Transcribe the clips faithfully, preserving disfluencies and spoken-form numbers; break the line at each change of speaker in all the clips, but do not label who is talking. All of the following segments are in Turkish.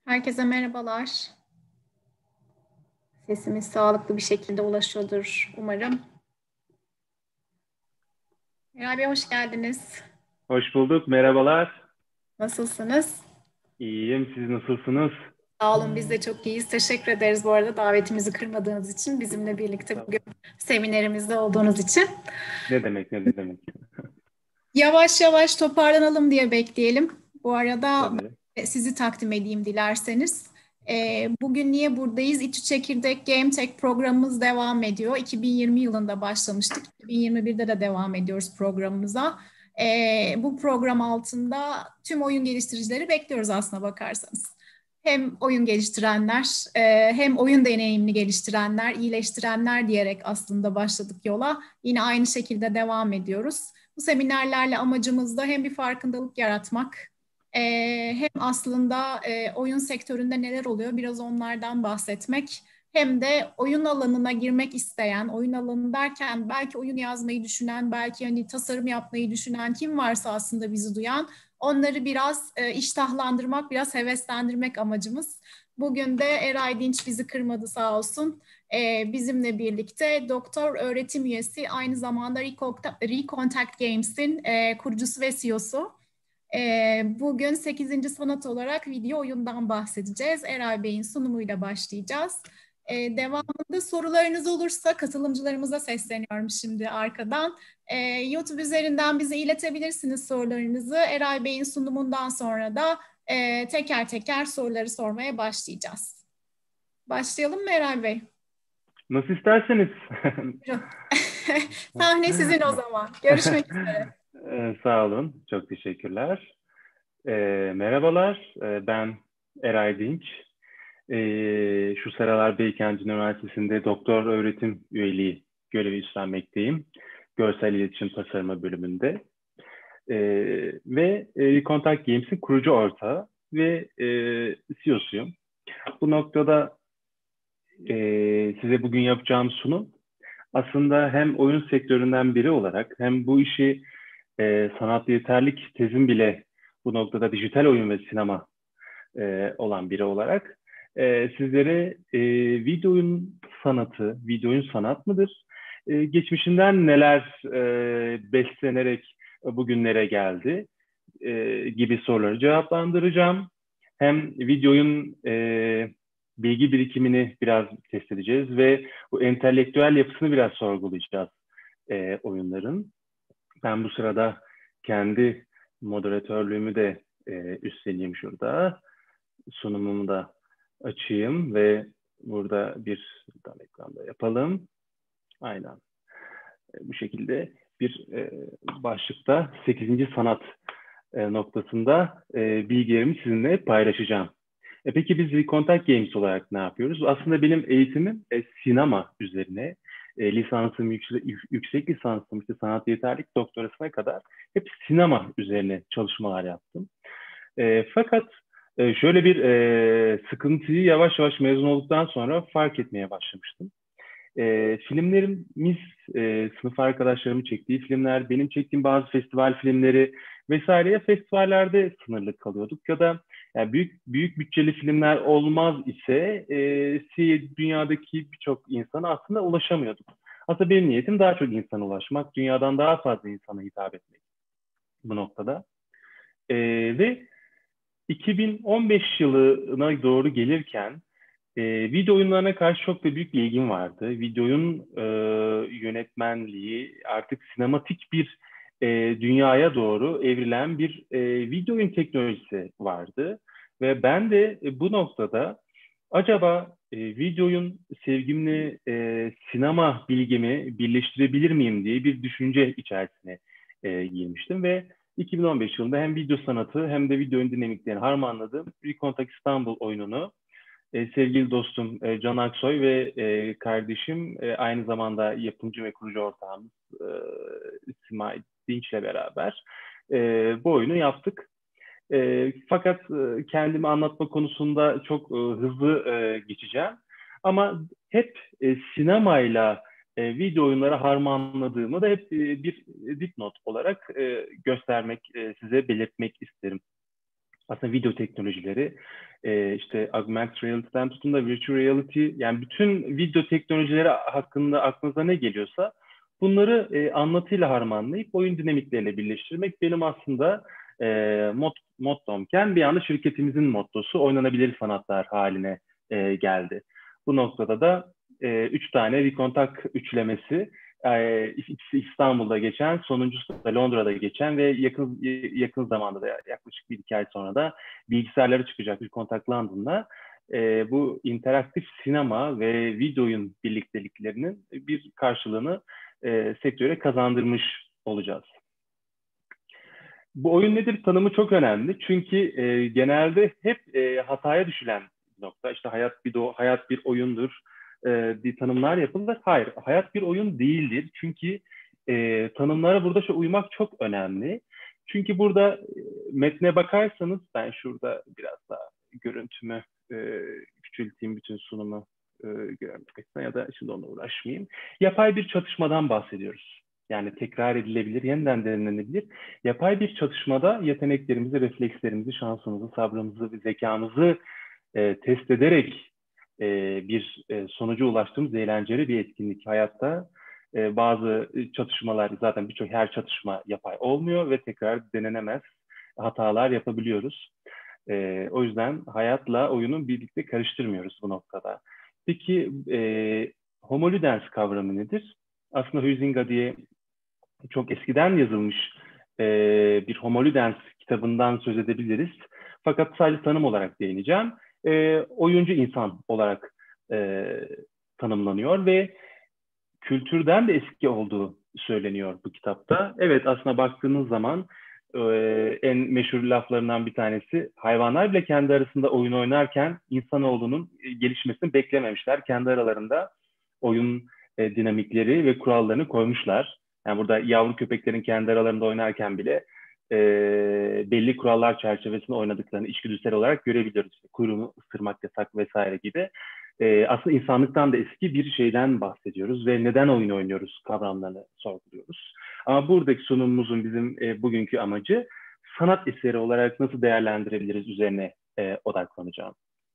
Herkese merhabalar. Sesimiz sağlıklı bir şekilde ulaşıyordur umarım. Eray Bey hoş geldiniz.
Hoş bulduk, merhabalar.
Nasılsınız?
İyiyim, siz nasılsınız?
Sağ olun, biz de çok iyiyiz. Teşekkür ederiz bu arada davetimizi kırmadığınız için, bizimle birlikte bugün seminerimizde olduğunuz için.
Ne demek, ne demek?
Yavaş yavaş toparlanalım diye bekleyelim. Bu arada
Tabii.
ben sizi takdim edeyim dilerseniz. Ee, bugün niye buradayız? İTÜ Çekirdek Game Tech programımız devam ediyor. iki bin yirmi yılında başlamıştık. iki bin yirmi birde de devam ediyoruz programımıza. Ee, bu program altında tüm oyun geliştiricileri bekliyoruz aslına bakarsanız. Hem oyun geliştirenler, e, hem oyun deneyimini geliştirenler, iyileştirenler diyerek aslında başladık yola. Yine aynı şekilde devam ediyoruz. Bu seminerlerle amacımız da hem bir farkındalık yaratmak, e, hem aslında e, oyun sektöründe neler oluyor biraz onlardan bahsetmek, hem de oyun alanına girmek isteyen, oyun alanı derken belki oyun yazmayı düşünen, belki hani tasarım yapmayı düşünen kim varsa aslında bizi duyan, onları biraz e, iştahlandırmak, biraz heveslendirmek amacımız. Bugün de Eray Dinç bizi kırmadı sağ olsun. Ee, bizimle birlikte doktor öğretim üyesi, aynı zamanda Recontact Games'in e, kurucusu ve C E O'su. Ee, bugün sekizinci sanat olarak video oyundan bahsedeceğiz. Eray Bey'in sunumuyla başlayacağız. Ee, devamında sorularınız olursa katılımcılarımıza sesleniyorum şimdi arkadan. Ee, YouTube üzerinden bize iletebilirsiniz sorularınızı. Eray Bey'in sunumundan sonra da e, teker teker soruları sormaya başlayacağız. Başlayalım mı Eray Bey?
Nasıl isterseniz.
Buyurun. Sahne sizin o zaman. Görüşmek üzere.
Ee, Sağ olun, çok teşekkürler. Ee, merhabalar, ee, ben Eray Dinç. Ee, şu sıralar Beykent Üniversitesi'nde doktor öğretim üyeliği görevi üstlenmekteyim. Görsel İletişim Tasarımı bölümünde. Ee, ve e, Contact Games'in kurucu ortağı ve e, C E O'suyum. Bu noktada e, size bugün yapacağım sunum aslında hem oyun sektöründen biri olarak hem bu işi e, sanatlı yeterlik tezim bile bu noktada dijital oyun ve sinema e, olan biri olarak e, sizlere e, video oyun sanatı, video oyun sanat mıdır? E, geçmişinden neler e, beslenerek bugünlere geldi e, gibi soruları cevaplandıracağım. Hem video oyun e, bilgi birikimini biraz test edeceğiz ve bu entelektüel yapısını biraz sorgulayacağız e, oyunların. Ben bu sırada kendi moderatörlüğümü de e, üstleneyim şurada. Sunumumu da açayım ve burada bir tam ekranda yapalım. Aynen. E, bu şekilde bir e, başlıkta sekizinci sanat e, noktasında e, bilgilerimi sizinle paylaşacağım. E peki biz Recontact Games olarak ne yapıyoruz? Aslında benim eğitimim e, sinema üzerine. E, lisansım, yüksek, yüksek lisansım, işte sanat yeterlik doktorasına kadar hep sinema üzerine çalışmalar yaptım. E, fakat e, şöyle bir e, sıkıntıyı yavaş yavaş mezun olduktan sonra fark etmeye başlamıştım. E, filmlerimiz, e, sınıf arkadaşlarımın çektiği filmler, benim çektiğim bazı festival filmleri vesaireye festivallerde sınırlı kalıyorduk. Ya da yani büyük büyük bütçeli filmler olmaz ise e, dünyadaki birçok insana aslında ulaşamıyorduk. Aslında benim niyetim daha çok insana ulaşmak, dünyadan daha fazla insana hitap etmek bu noktada. E, ve iki bin on beş yılına doğru gelirken e, video oyunlarına karşı çok da büyük bir ilgim vardı. Video oyun e, yönetmenliği artık sinematik bir e, dünyaya doğru evrilen bir e, video oyun teknolojisi vardı. Ve ben de e, bu noktada acaba e, video oyun sevgimle e, sinema bilgimi birleştirebilir miyim diye bir düşünce içerisine e, girmiştim ve iki bin on beş yılında hem video sanatı hem de video oyun dinamiklerini harmanladığım Recontact İstanbul oyununu e, sevgili dostum e, Can Aksoy ve e, kardeşim e, aynı zamanda yapımcı ve kurucu ortağımız e, Simay Dinç'le beraber e, bu oyunu yaptık. E, fakat e, kendimi anlatma konusunda çok e, hızlı e, geçeceğim. Ama hep e, sinemayla e, video oyunları harmanladığımı da hep e, bir dipnot olarak e, göstermek, e, size belirtmek isterim. aslında video teknolojileri, e, işte augmented reality'den tutun da virtual reality, yani bütün video teknolojileri hakkında aklınıza ne geliyorsa bunları e, anlatıyla harmanlayıp oyun dinamikleriyle birleştirmek benim aslında e, mot mottomken bir anda şirketimizin mottosu oynanabilir sanatlar haline e, geldi. Bu noktada da e, üç tane Vikontak üçlemesi, e, ikisi İstanbul'da geçen, sonuncusu da Londra'da geçen ve yakın yakın zamanda da yaklaşık bir iki ay sonra da bilgisayarlara çıkacak Vikontak London'da e, bu interaktif sinema ve video oyun birlikteliklerinin bir karşılığını e, sektöre kazandırmış olacağız. Bu oyun nedir tanımı çok önemli. Çünkü e, genelde hep e, hataya düşülen bir nokta. İşte hayat bir do hayat bir oyundur e, diye tanımlar yapılır. Hayır, hayat bir oyun değildir. Çünkü e, tanımlara burada şu uymak çok önemli. Çünkü burada e, metne bakarsanız, ben şurada biraz daha görüntümü e, küçülteyim, bütün sunumu e, görmek açısından, ya da şimdi onunla uğraşmayayım. Yapay bir çatışmadan bahsediyoruz. Yani tekrar edilebilir, yeniden denenebilir. Yapay bir çatışmada yeteneklerimizi, reflekslerimizi, şansımızı, sabrımızı ve zekamızı e, test ederek e, bir e, sonuca ulaştığımız eğlenceli bir etkinlik. Hayatta e, bazı çatışmalar, zaten birçok her çatışma yapay olmuyor ve tekrar denenemez. Hatalar yapabiliyoruz. E, o yüzden hayatla oyunu birlikte karıştırmıyoruz bu noktada. Peki e, homoludens kavramı nedir? Aslında Huizinga diye çok eskiden yazılmış e, bir homoludens kitabından söz edebiliriz. Fakat sadece tanım olarak değineceğim. E, oyuncu insan olarak e, tanımlanıyor ve kültürden de eski olduğu söyleniyor bu kitapta. Evet, aslında baktığınız zaman e, en meşhur laflarından bir tanesi, hayvanlar bile kendi arasında oyun oynarken insanoğlunun gelişmesini beklememişler. Kendi aralarında oyun e, dinamikleri ve kurallarını koymuşlar. Yani burada yavru köpeklerin kendi aralarında oynarken bile e, belli kurallar çerçevesinde oynadıklarını içgüdüsel olarak görebiliyoruz. İşte kuyruğunu ısırmak yasak vesaire gibi. E, aslında insanlıktan da eski bir şeyden bahsediyoruz ve neden oyun oynuyoruz kavramlarını sorguluyoruz. Ama buradaki sunumumuzun bizim e, bugünkü amacı sanat eseri olarak nasıl değerlendirebiliriz üzerine e, odaklanacağım.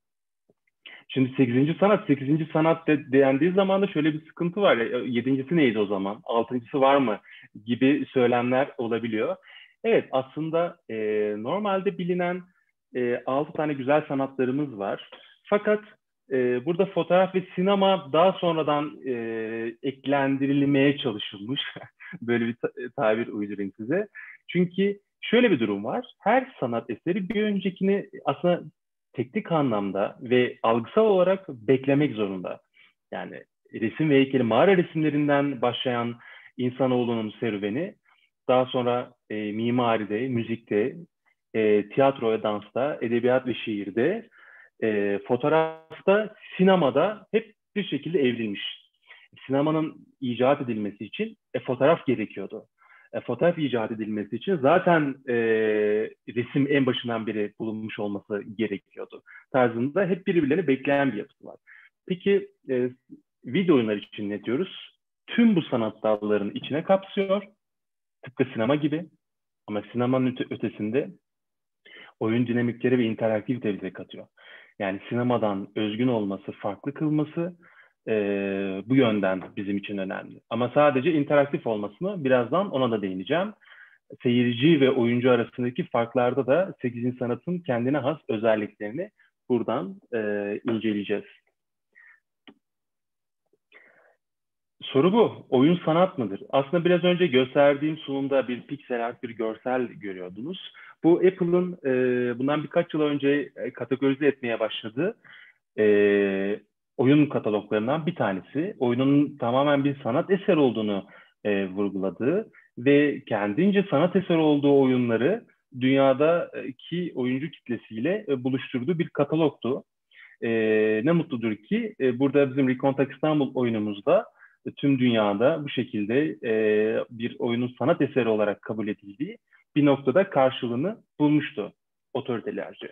Şimdi sekizinci sanat, sekizinci sanat de, dendiği zaman da şöyle bir sıkıntı var. Yedincisi neydi o zaman? Altıncısı var mı? Gibi söylemler olabiliyor. Evet, aslında e, normalde bilinen e, altı tane güzel sanatlarımız var. Fakat e, burada fotoğraf ve sinema daha sonradan e, eklendirilmeye çalışılmış. Böyle bir ta tabir uydurayım size. Çünkü şöyle bir durum var. Her sanat eseri bir öncekini aslında teknik anlamda ve algısal olarak beklemek zorunda. Yani resim ve heykeli, mağara resimlerinden başlayan insanoğlunun serüveni, daha sonra e, mimaride, müzikte, e, tiyatro ve dansta, edebiyat ve şiirde, e, fotoğrafta, sinemada hep bir şekilde evrilmiş. Sinemanın icat edilmesi için e, fotoğraf gerekiyordu. E, fotoğraf icat edilmesi için zaten e, resim en başından beri bulunmuş olması gerekiyordu. Tarzında hep birbirlerini bekleyen bir yapısı var. Peki e, video oyunları için ne diyoruz? Tüm bu sanat dallarının içine kapsıyor. Tıpkı sinema gibi. Ama sinemanın öte ötesinde oyun dinamikleri ve interaktivite bize katıyor. Yani sinemadan özgün olması, farklı kılması e, bu yönden bizim için önemli. Ama sadece interaktif olmasını birazdan ona da değineceğim. Seyirci ve oyuncu arasındaki farklarda da sekizinci sanatın kendine has özelliklerini buradan e, inceleyeceğiz. Soru bu. Oyun sanat mıdır? Aslında biraz önce gösterdiğim sunumda bir piksel art bir görsel görüyordunuz. Bu Apple'ın e, bundan birkaç yıl önce e, kategorize etmeye başladığı e, oyun kataloglarından bir tanesi. Oyunun tamamen bir sanat eseri olduğunu e, vurguladığı ve kendince sanat eseri olduğu oyunları dünyadaki oyuncu kitlesiyle e, buluşturduğu bir katalogtu. E, ne mutludur ki e, burada bizim Recontact İstanbul oyunumuzda e, tüm dünyada bu şekilde e, bir oyunun sanat eseri olarak kabul edildiği bir noktada karşılığını bulmuştu otoritelerce.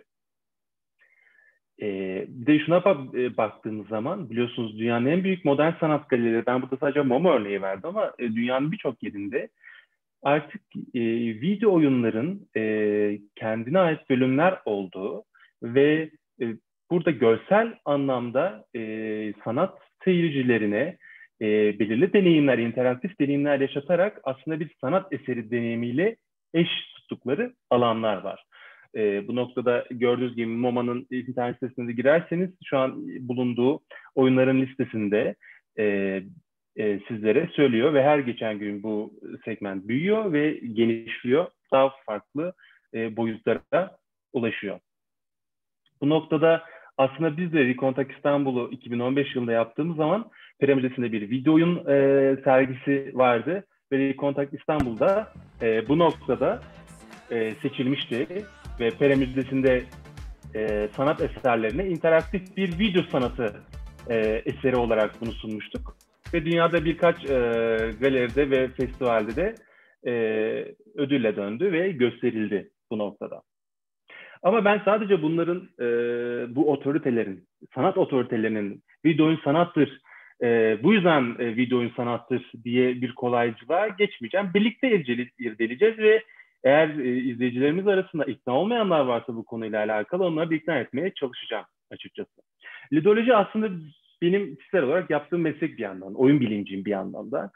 Ee, bir de şuna bak, e, baktığımız zaman biliyorsunuz dünyanın en büyük modern sanat galerileri, ben burada sadece MoMA örneği verdim ama e, dünyanın birçok yerinde artık e, video oyunların e, kendine ait bölümler olduğu ve e, burada görsel anlamda e, sanat seyircilerine e, belirli deneyimler, interaktif deneyimler yaşatarak aslında bir sanat eseri deneyimiyle eş tuttukları alanlar var. E, bu noktada gördüğünüz gibi MoMA'nın internet sitesine girerseniz şu an bulunduğu oyunların listesinde e, e, sizlere söylüyor ve her geçen gün bu segment büyüyor ve genişliyor. Daha farklı e, boyutlara ulaşıyor. Bu noktada aslında biz de Recontact İstanbul'u iki bin on beş yılında yaptığımız zaman Pera Müzesi'nde bir video oyun e, sergisi vardı ve Recontact İstanbul'da e, bu noktada e, seçilmişti ve Pera Müzesi'nde e, sanat eserlerine interaktif bir video sanatı e, eseri olarak bunu sunmuştuk. Ve dünyada birkaç e, galeride ve festivalde de e, ödülle döndü ve gösterildi bu noktada. Ama ben sadece bunların, e, bu otoritelerin, sanat otoritelerinin video oyun sanattır, e, bu yüzden e, video oyun sanattır diye bir kolaycılığa geçmeyeceğim. Birlikte irdeleyeceğiz ve eğer e, izleyicilerimiz arasında ikna olmayanlar varsa bu konuyla alakalı onları bir ikna etmeye çalışacağım açıkçası. Ludoloji aslında benim kişisel olarak yaptığım meslek bir yandan, oyun bilinciyim bir yandan da.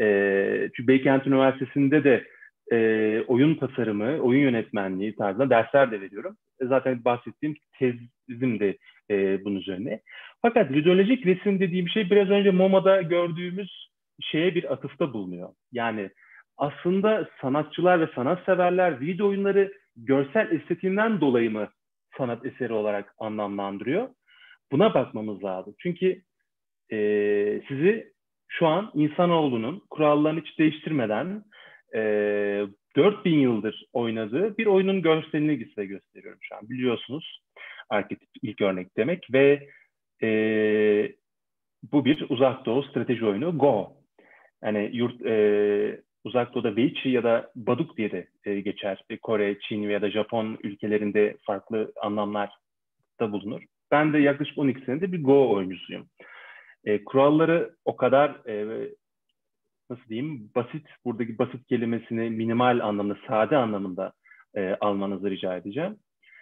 E, çünkü Beykent Üniversitesi'nde de e, oyun tasarımı, oyun yönetmenliği tarzında dersler de veriyorum. E, zaten bahsettiğim tezim de e, bunun üzerine. Fakat ludolojik resim dediğim şey biraz önce MoMA'da gördüğümüz şeye bir atıfta bulunuyor. Yani aslında sanatçılar ve sanatseverler video oyunları görsel estetiğinden dolayı mı sanat eseri olarak anlamlandırıyor? Buna bakmamız lazım. Çünkü e, sizi şu an insanoğlunun kurallarını hiç değiştirmeden e, dört bin yıldır oynadığı bir oyunun görselini size gösteriyorum şu an. Biliyorsunuz arketip ilk örnek demek ve e, bu bir uzak doğu strateji oyunu Go. Yani yurt e, uzak doğuda Weichi ya da Baduk diye de e, geçer. Kore, Çin ya da Japon ülkelerinde farklı anlamlar da bulunur. Ben de yaklaşık on iki senedir bir Go oyuncusuyum. E, kuralları o kadar e, nasıl diyeyim basit, buradaki basit kelimesini minimal anlamda, sade anlamında e, almanızı rica edeceğim.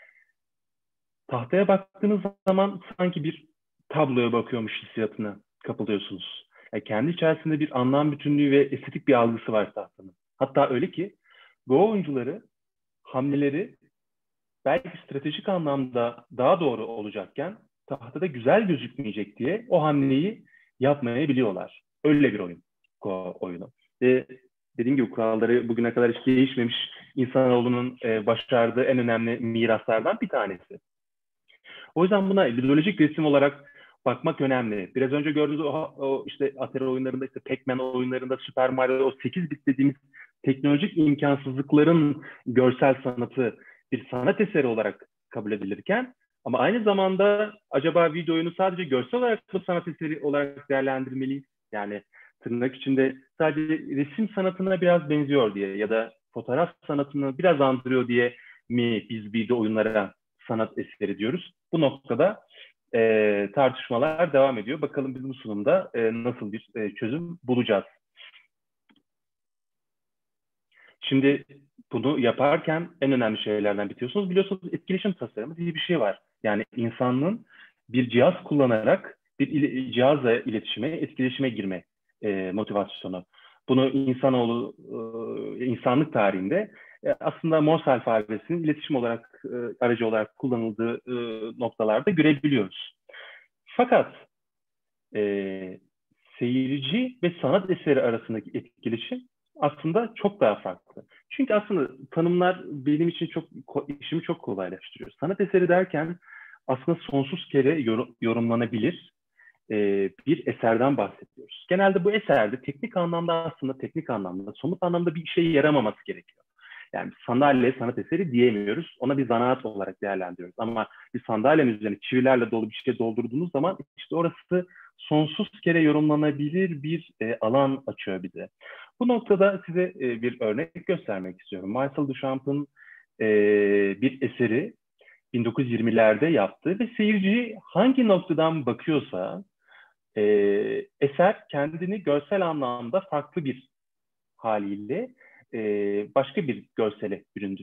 Tahtaya baktığınız zaman sanki bir tabloya bakıyormuş hissiyatına kapılıyorsunuz. Yani kendi içerisinde bir anlam bütünlüğü ve estetik bir algısı var tahtanın. Hatta öyle ki Go oyuncuları hamleleri belki stratejik anlamda daha doğru olacakken tahtada güzel gözükmeyecek diye o hamleyi yapmayabiliyorlar. Öyle bir oyun Go oyunu. Ve dediğim gibi kuralları bugüne kadar hiç değişmemiş insanoğlunun e, başardığı en önemli miraslardan bir tanesi. O yüzden buna ludolojik resim olarak bakmak önemli. Biraz önce gördüğünüz o, o işte Atari oyunlarında, işte Pac-Man oyunlarında, Super Mario, o sekiz bit dediğimiz teknolojik imkansızlıkların görsel sanatı bir sanat eseri olarak kabul edilirken ama aynı zamanda acaba video oyunu sadece görsel olarak mı sanat eseri olarak değerlendirmeliyiz? Yani tırnak içinde sadece resim sanatına biraz benziyor diye ya da fotoğraf sanatını biraz andırıyor diye mi biz video oyunlara sanat eseri diyoruz? Bu noktada e, tartışmalar devam ediyor. Bakalım biz bu sunumda e, nasıl bir e, çözüm bulacağız? Şimdi bunu yaparken en önemli şeylerden bitiyorsunuz. Biliyorsunuz etkileşim tasarımı diye bir şey var. Yani insanlığın bir cihaz kullanarak bir il cihazla iletişime, etkileşime girme e, motivasyonu. Bunu insanoğlu, e, insanlık tarihinde e, aslında Morse alfabesinin iletişim olarak, e, aracı olarak kullanıldığı e, noktalarda görebiliyoruz. Fakat e, seyirci ve sanat eseri arasındaki etkileşim aslında çok daha farklı. Çünkü aslında tanımlar benim için çok işimi çok kolaylaştırıyor. Sanat eseri derken aslında sonsuz kere yorum, yorumlanabilir e, bir eserden bahsediyoruz. Genelde bu eserde teknik anlamda aslında teknik anlamda, somut anlamda bir işe yaramaması gerekiyor. Yani sandalye sanat eseri diyemiyoruz. Ona bir zanaat olarak değerlendiriyoruz. Ama bir sandalyenin üzerine çivilerle dolu bir şey doldurduğunuz zaman işte orası sonsuz kere yorumlanabilir bir e, alan açıyor bize. Bu noktada size e, bir örnek göstermek istiyorum. Marcel Duchamp'ın e, bir eseri bin dokuz yüz yirmilerde yaptığı ve seyirci hangi noktadan bakıyorsa e, eser kendini görsel anlamda farklı bir haliyle e, başka bir görsele büründürüyor.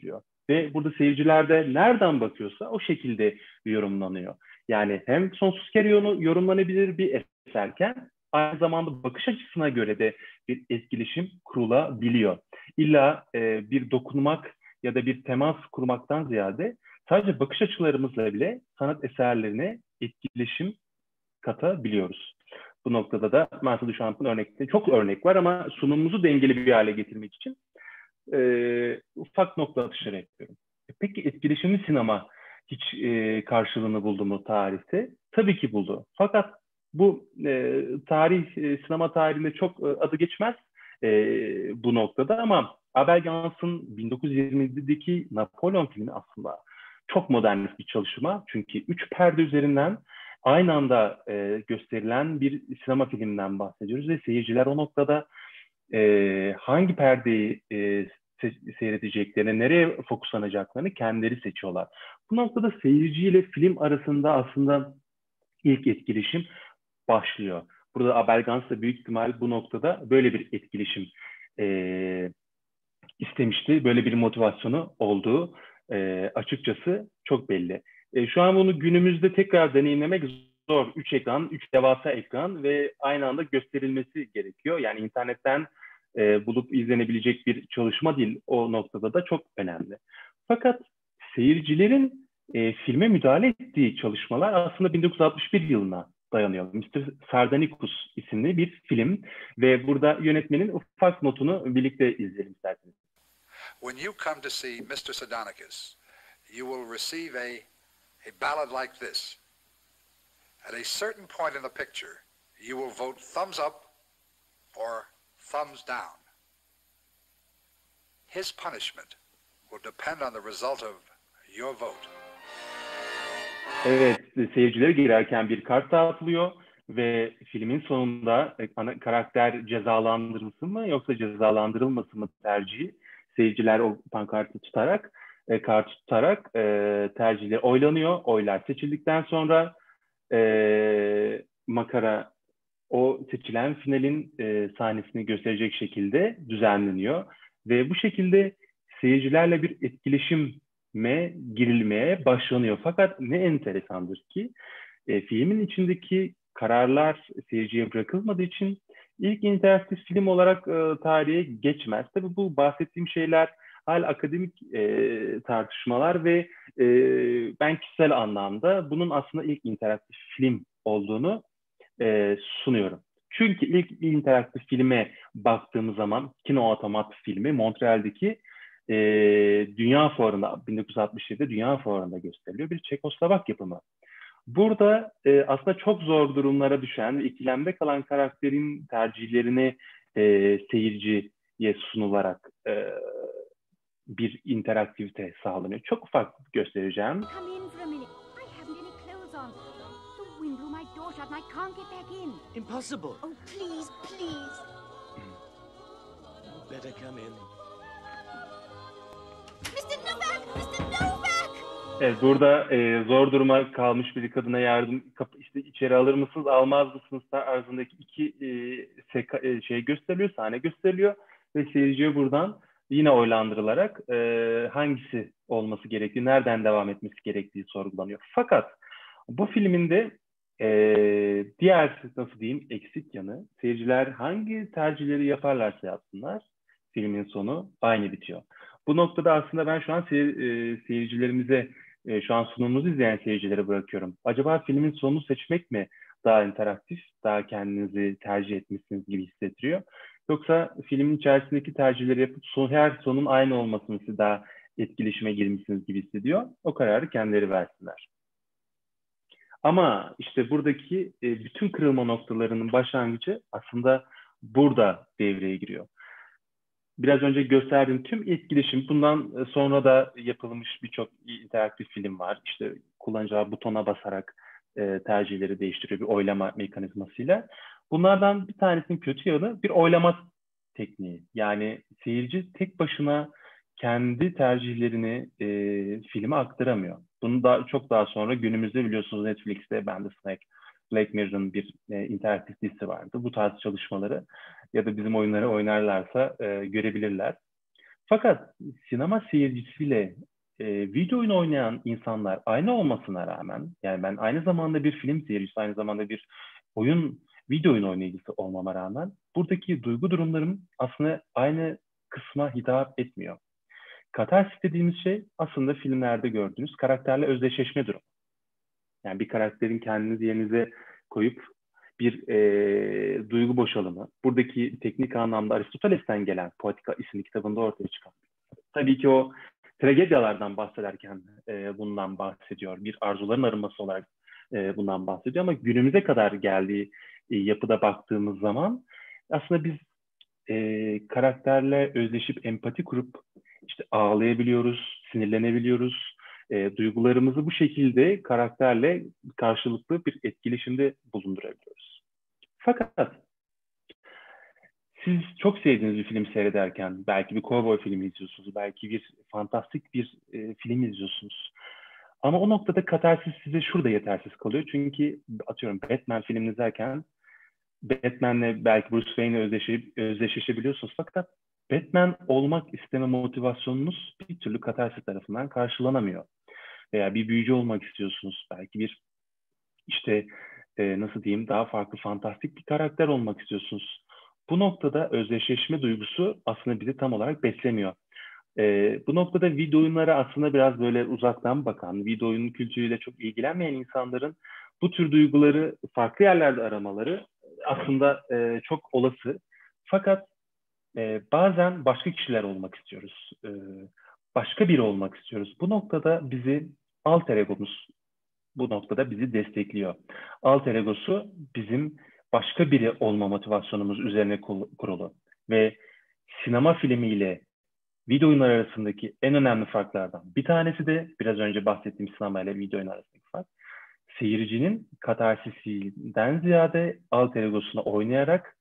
Ve burada seyirciler de nereden bakıyorsa o şekilde yorumlanıyor. Yani hem sonsuz kere yorumlanabilir bir eserken aynı zamanda bakış açısına göre de bir etkileşim kurulabiliyor. İlla e, bir dokunmak ya da bir temas kurmaktan ziyade sadece bakış açılarımızla bile sanat eserlerine etkileşim katabiliyoruz. Bu noktada da Marcel Duchamp'ın örnekleri çok örnek var ama sunumumuzu dengeli bir hale getirmek için e, ufak nokta atışları yapıyorum. Peki etkileşimli sinema hiç e, karşılığını buldu mu tarihte? Tabii ki buldu. Fakat bu e, tarih, e, sinema tarihinde çok e, adı geçmez e, bu noktada ama Abel Gans'ın bin dokuz yüz yirmi yedideki Napolyon filmi aslında çok modern bir çalışma. Çünkü üç perde üzerinden aynı anda e, gösterilen bir sinema filminden bahsediyoruz ve seyirciler o noktada e, hangi perdeyi e, se- seyredeceklerini, nereye fokuslanacaklarını kendileri seçiyorlar. Bu noktada seyirciyle film arasında aslında ilk etkileşim başlıyor. Burada Abel Gans da büyük ihtimal bu noktada böyle bir etkileşim e, istemişti. Böyle bir motivasyonu olduğu e, açıkçası çok belli. E, şu an bunu günümüzde tekrar deneyimlemek zor. Üç ekran, üç devasa ekran ve aynı anda gösterilmesi gerekiyor. Yani internetten e, bulup izlenebilecek bir çalışma değil. O noktada da çok önemli. Fakat seyircilerin e, filme müdahale ettiği çalışmalar aslında bin dokuz yüz altmış bir yılına dayanıyor. mister Sardanapalus isimli bir film ve burada yönetmenin ufak notunu birlikte izleyelim isterseniz.
When you come to see mister Sardanapalus, you will receive a, a ballad like this. At a certain point in the picture, you will vote thumbs up or thumbs down. His punishment will depend on the result of your vote.
Evet, seyircilere girerken bir kart dağıtılıyor ve filmin sonunda ana karakter cezalandırılsın mı yoksa cezalandırılmasın mı tercihi seyirciler o pankartı tutarak, e, kartı tutarak e, tercihleri oylanıyor. Oylar seçildikten sonra e, makara o seçilen finalin e, sahnesini gösterecek şekilde düzenleniyor. Ve bu şekilde seyircilerle bir etkileşime girilmeye başlanıyor. Fakat ne enteresandır ki e, filmin içindeki kararlar seyirciye bırakılmadığı için ilk interaktif film olarak e, tarihe geçmez. Tabii bu bahsettiğim şeyler hala akademik e, tartışmalar ve e, ben kişisel anlamda bunun aslında ilk interaktif film olduğunu e, sunuyorum. Çünkü ilk interaktif filme baktığımız zaman Kino Otomat filmi Montreal'deki e, Dünya Fuarı'nda bin dokuz yüz altmış yedide Dünya Fuarı'nda gösteriliyor. Bir Çekoslovak yapımı. Burada e, aslında çok zor durumlara düşen ve ikilemde kalan karakterin tercihlerini e, seyirciye sunularak e, bir interaktivite sağlanıyor. Çok ufak göstereceğim.
I can't get back in.
Impossible.
Oh, please, please.
You better come in.
mister Novak! mister Novak!
Evet, burada e, zor duruma kalmış bir kadına yardım, işte içeri alır mısınız, almaz mısınız tarzındaki iki e, seka, e, şey gösteriliyor, sahne gösteriliyor ve seyirciye buradan yine oylandırılarak e, hangisi olması gerektiği, nereden devam etmesi gerektiği sorgulanıyor. Fakat bu filminde Ee, diğer nasıl diyeyim eksik yanı seyirciler hangi tercihleri yaparlarsa yapsınlar filmin sonu aynı bitiyor. Bu noktada aslında ben şu an seyir, e, seyircilerimize e, şu an sunumumuzu izleyen seyircilere bırakıyorum. Acaba filmin sonunu seçmek mi daha interaktif, daha kendinizi tercih etmişsiniz gibi hissettiriyor? Yoksa filmin içerisindeki tercihleri yapıp son, her sonun aynı olmasını sizi daha etkileşime girmişsiniz gibi hissediyor. O kararı kendileri versinler. Ama işte buradaki e, bütün kırılma noktalarının başlangıcı aslında burada devreye giriyor. Biraz önce gösterdiğim tüm etkileşim, bundan sonra da yapılmış birçok interaktif film var. İşte kullanacağı butona basarak e, tercihleri değiştiriyor bir oylama mekanizmasıyla. Bunlardan bir tanesinin kötü yanı bir oylama tekniği. Yani seyirci tek başına kendi tercihlerini e, filme aktaramıyor. Bunu da çok daha sonra günümüzde biliyorsunuz Netflix'te Bandersnatch, Black Mirror'ın bir e, interaktif dizisi vardı. Bu tarz çalışmaları ya da bizim oyunları oynarlarsa e, görebilirler. Fakat sinema seyircisiyle e, video oyunu oynayan insanlar aynı olmasına rağmen, yani ben aynı zamanda bir film seyircisi, aynı zamanda bir oyun, video oyunu oynayıcısı olmama rağmen buradaki duygu durumlarım aslında aynı kısma hitap etmiyor. Katarsis dediğimiz şey aslında filmlerde gördüğünüz karakterle özdeşleşme durumu. Yani bir karakterin kendinizi yerinize koyup bir e, duygu boşalımı. Buradaki teknik anlamda Aristoteles'ten gelen Poetika isimli kitabında ortaya çıkan. Tabii ki o tragedyalardan bahsederken e, bundan bahsediyor. Bir arzuların arınması olarak e, bundan bahsediyor. Ama günümüze kadar geldiği e, yapıda baktığımız zaman aslında biz e, karakterle özleşip empati kurup işte ağlayabiliyoruz, sinirlenebiliyoruz. E, duygularımızı bu şekilde karakterle karşılıklı bir etkileşimde bulundurabiliyoruz. Fakat siz çok sevdiğiniz bir film seyrederken, belki bir kovboy filmi izliyorsunuz, belki bir fantastik bir e, film izliyorsunuz. Ama o noktada katarsis size şurada yetersiz kalıyor. Çünkü atıyorum Batman filmini izlerken Batman'le belki Bruce Wayne'le özdeşe, özdeşleşebiliyorsunuz. Fakat Batman olmak isteme motivasyonunuz bir türlü katarsis tarafından karşılanamıyor. Veya bir büyücü olmak istiyorsunuz. Belki bir işte e, nasıl diyeyim daha farklı fantastik bir karakter olmak istiyorsunuz. Bu noktada özdeşleşme duygusu aslında bizi tam olarak beslemiyor. E, bu noktada video oyunları aslında biraz böyle uzaktan bakan, video oyunu kültürüyle çok ilgilenmeyen insanların bu tür duyguları farklı yerlerde aramaları aslında e, çok olası. Fakat e, bazen başka kişiler olmak istiyoruz. E, başka biri olmak istiyoruz. Bu noktada bizi alter egomuz bu noktada bizi destekliyor. Alter egosu bizim başka biri olma motivasyonumuz üzerine kurulu. Ve sinema filmiyle video oyunları arasındaki en önemli farklardan bir tanesi de biraz önce bahsettiğim sinema ile video oyunu arasındaki fark. Seyircinin katarsisinden ziyade alter egosuna oynayarak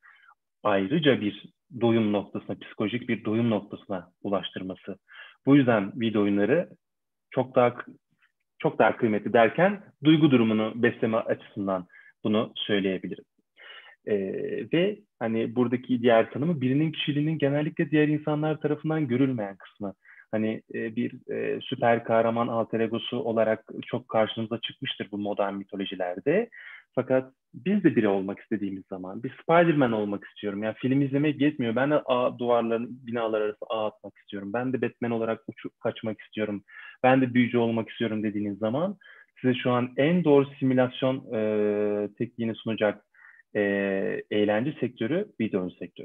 ayrıca bir doyum noktasına, psikolojik bir doyum noktasına ulaştırması. Bu yüzden video oyunları çok daha çok daha kıymetli derken duygu durumunu besleme açısından bunu söyleyebilirim. Ee, ve hani buradaki diğer tanımı birinin kişiliğinin genellikle diğer insanlar tarafından görülmeyen kısmı. Hani e, bir e, süper kahraman alter egosu olarak çok karşımıza çıkmıştır bu modern mitolojilerde. Fakat biz de biri olmak istediğimiz zaman, bir Spider-Man olmak istiyorum. Yani film izlemek yetmiyor. Ben de ağ, duvarların, binalar arası ağ atmak istiyorum. Ben de Batman olarak uçup kaçmak istiyorum. Ben de büyücü olmak istiyorum dediğiniz zaman size şu an en doğru simülasyon e, tekniğini sunacak e, eğlence sektörü video oyun sektörü.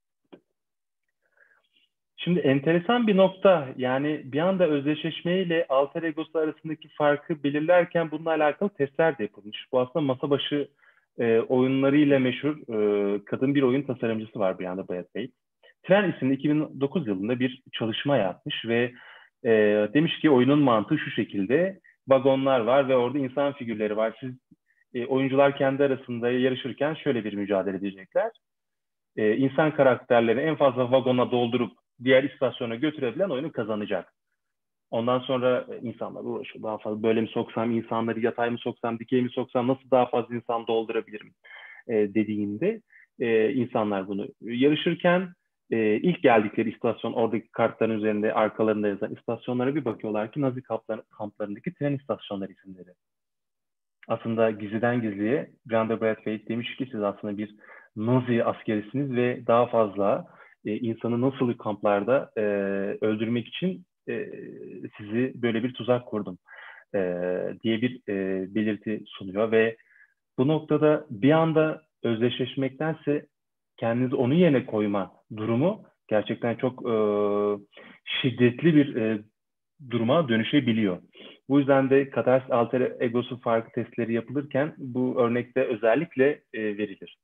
Şimdi enteresan bir nokta, yani bir anda özdeşleşme ile alter egosu arasındaki farkı belirlerken bununla alakalı testler de yapılmış. Bu aslında masa başı e, oyunlarıyla meşhur e, kadın bir oyun tasarımcısı var Brianda Bradway. Tren isimli iki bin dokuz yılında bir çalışma yapmış ve e, demiş ki oyunun mantığı şu şekilde: vagonlar var ve orada insan figürleri var. Siz e, oyuncular kendi arasında yarışırken şöyle bir mücadele edecekler. E, insan karakterlerini en fazla vagona doldurup diğer istasyona götürebilen oyunu kazanacak. Ondan sonra insanlar uğraşıyor. Daha fazla böyle mi soksam, insanları yatay mı soksam, dikey mi soksam, nasıl daha fazla insan doldurabilirim e, dediğinde e, insanlar bunu yarışırken e, ilk geldikleri istasyon, oradaki kartların üzerinde arkalarında yazan istasyonlara bir bakıyorlar ki Nazi kamplarındaki tren istasyonları isimleri. Aslında gizliden gizliye Brianda Bradway demiş ki siz aslında bir Nazi askerisiniz ve daha fazla e, insanı nasıl kamplarda e, öldürmek için e, sizi böyle bir tuzak kurdum e, diye bir e, belirti sunuyor ve bu noktada bir anda özdeşleşmektense kendinizi onun yerine koyma durumu gerçekten çok e, şiddetli bir e, duruma dönüşebiliyor. Bu yüzden de katarsis alter egosu farkı testleri yapılırken bu örnekte özellikle e, verilir.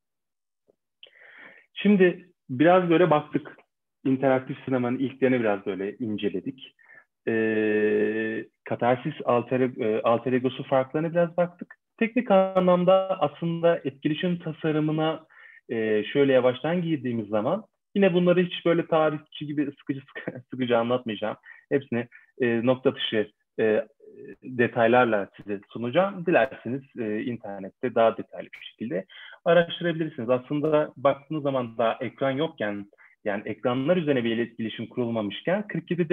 Şimdi biraz böyle baktık. İnteraktif sinemanın ilklerini biraz böyle inceledik. E, katarsis alter, e, alter egosu farklarına biraz baktık. Teknik anlamda aslında etkileşim tasarımına e, şöyle yavaştan girdiğimiz zaman yine bunları hiç böyle tarihçi gibi sıkıcı sıkıcı anlatmayacağım. Hepsini e, nokta atışı e, detaylarla size sunacağım. Dilerseniz e, internette daha detaylı bir şekilde araştırabilirsiniz. Aslında baktığınız zaman daha ekran yokken, yani ekranlar üzerine bir etkileşim kurulmamışken kırk yedide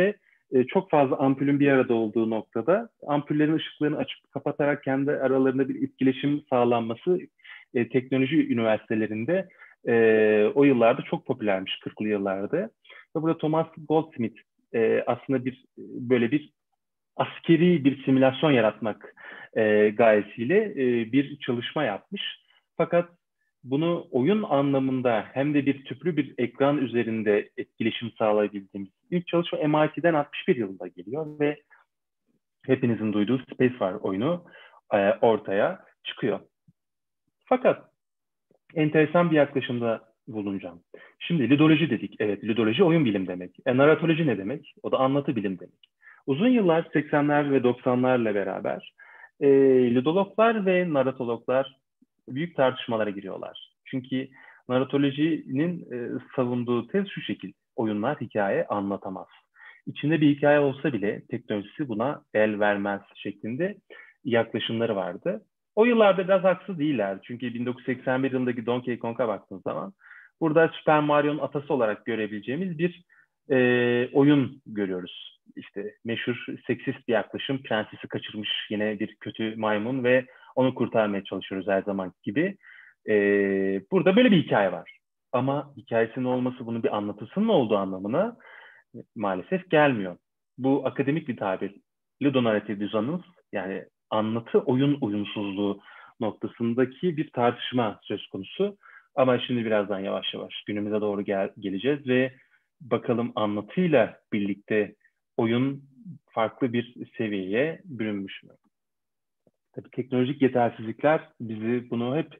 e, çok fazla ampulün bir arada olduğu noktada ampullerin ışıklarını açıp kapatarak kendi aralarında bir etkileşim sağlanması e, teknoloji üniversitelerinde e, o yıllarda çok popülermiş, kırklı yıllarda. Ve burada Thomas Goldsmith e, aslında bir böyle bir askeri bir simülasyon yaratmak e, gayesiyle e, bir çalışma yapmış. Fakat bunu oyun anlamında hem de bir tüplü bir ekran üzerinde etkileşim sağlayabildiğimiz ilk çalışma M I T'den altmış bir yılında geliyor ve hepinizin duyduğu Spacewar oyunu e, ortaya çıkıyor. Fakat enteresan bir yaklaşımda bulunacağım. Şimdi ludoloji dedik. Evet, ludoloji oyun bilim demek. E, naratoloji ne demek? O da anlatı bilim demek. Uzun yıllar seksenler ve doksanlarla beraber e, ludologlar ve naratologlar büyük tartışmalara giriyorlar. Çünkü naratolojinin e, savunduğu tez şu şekilde: oyunlar hikaye anlatamaz. İçinde bir hikaye olsa bile teknolojisi buna el vermez şeklinde yaklaşımları vardı. O yıllarda biraz haksız değiller. Çünkü bin dokuz yüz seksen bir yılındaki Donkey Kong'a baktığınız zaman burada Super Mario'nun atası olarak görebileceğimiz bir e, oyun görüyoruz. İşte meşhur seksist bir yaklaşım. Prensesi kaçırmış yine bir kötü maymun ve onu kurtarmaya çalışıyoruz her zaman gibi. E, burada böyle bir hikaye var. Ama hikayesinin olması bunun bir anlatısının olduğu anlamına maalesef gelmiyor. Bu akademik bir tabir. Ludonarrative dissonance, yani anlatı oyun uyumsuzluğu noktasındaki bir tartışma söz konusu. Ama şimdi birazdan yavaş yavaş günümüze doğru gel geleceğiz ve bakalım anlatıyla birlikte oyun farklı bir seviyeye bürünmüş mü? Tabii teknolojik yetersizlikler bizi bunu hep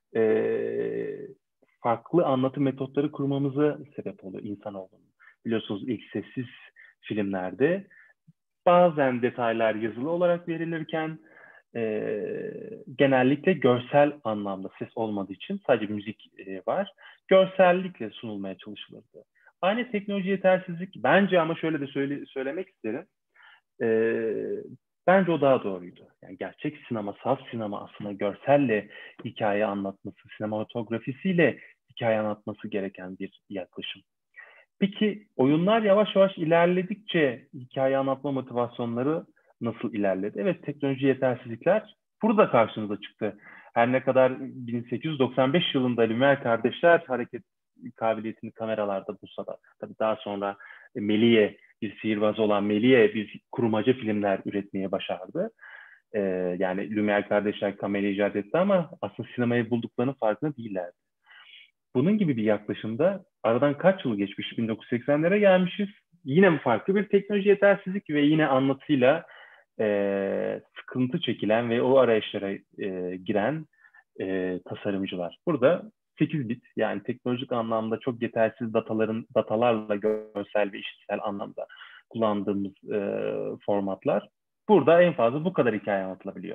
e, farklı anlatı metotları kurmamıza sebep oluyor insanoğlunun. Biliyorsunuz ilk sessiz filmlerde bazen detaylar yazılı olarak verilirken e, genellikle görsel anlamda ses olmadığı için sadece müzik e, var. Görsellikle sunulmaya çalışılırdı. Aynı teknoloji yetersizlik bence, ama şöyle de söyle, söylemek isterim. E, bence o daha doğruydu. Yani gerçek sinema, saf sinema aslında görselle hikaye anlatması, sinematografisiyle hikaye anlatması gereken bir yaklaşım. Peki oyunlar yavaş yavaş ilerledikçe hikaye anlatma motivasyonları nasıl ilerledi? Evet, teknoloji yetersizlikler burada karşımıza çıktı. Her ne kadar bin sekiz yüz doksan beş yılında Lumière kardeşler hareket kabiliyetini kameralarda bulsa da, tabii daha sonra Méliès, bir sihirbaz olan Méliès bir kurmaca filmler üretmeye başardı. Ee, yani Lumière kardeşler kamerayı icat etti ama aslında sinemayı bulduklarının farkında değillerdi. Bunun gibi bir yaklaşımda aradan kaç yıl geçmiş, bin dokuz yüz seksenlere gelmişiz. Yine farklı bir teknoloji yetersizlik ve yine anlatıyla e, sıkıntı çekilen ve o arayışlara e, giren e, tasarımcılar. Burada sekiz bit, yani teknolojik anlamda çok yetersiz dataların datalarla görsel ve işitsel anlamda kullandığımız e, formatlar. Burada en fazla bu kadar hikaye anlatılabiliyor.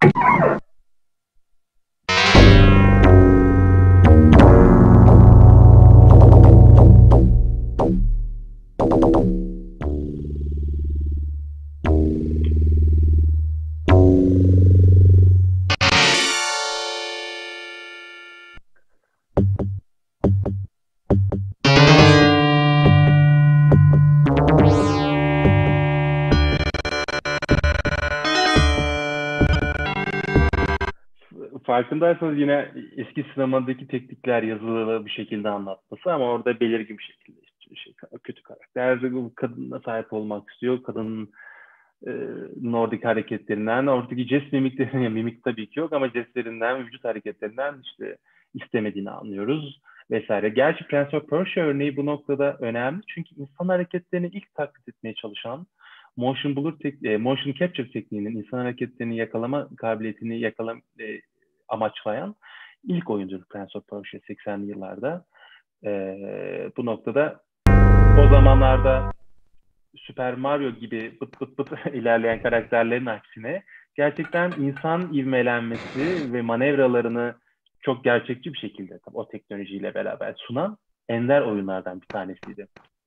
Farkındaysanız yine eski sinemadaki teknikler yazılı bir şekilde anlatması, ama orada belirgin bir şekilde işte şey, kötü karakter kadına sahip olmak istiyor. Kadının e, oradaki hareketlerinden, oradaki jest mimiklerinden, yani mimik tabii ki yok ama jestlerinden, vücut hareketlerinden işte istemediğini anlıyoruz vesaire. Gerçi Prince of Persia örneği bu noktada önemli, çünkü insan hareketlerini ilk taklit etmeye çalışan motion blur tek, e, motion capture tekniğinin insan hareketlerini yakalama kabiliyetini yakalam e, amaçlayan ilk oyundur Prince of Persia seksenli yıllarda. Ee, bu noktada o zamanlarda Super Mario gibi bıt bıt bıt ilerleyen karakterlerin aksine gerçekten insan ivmelenmesi ve manevralarını çok gerçekçi bir şekilde tabii o teknolojiyle beraber sunan ender oyunlardan bir tanesiydi.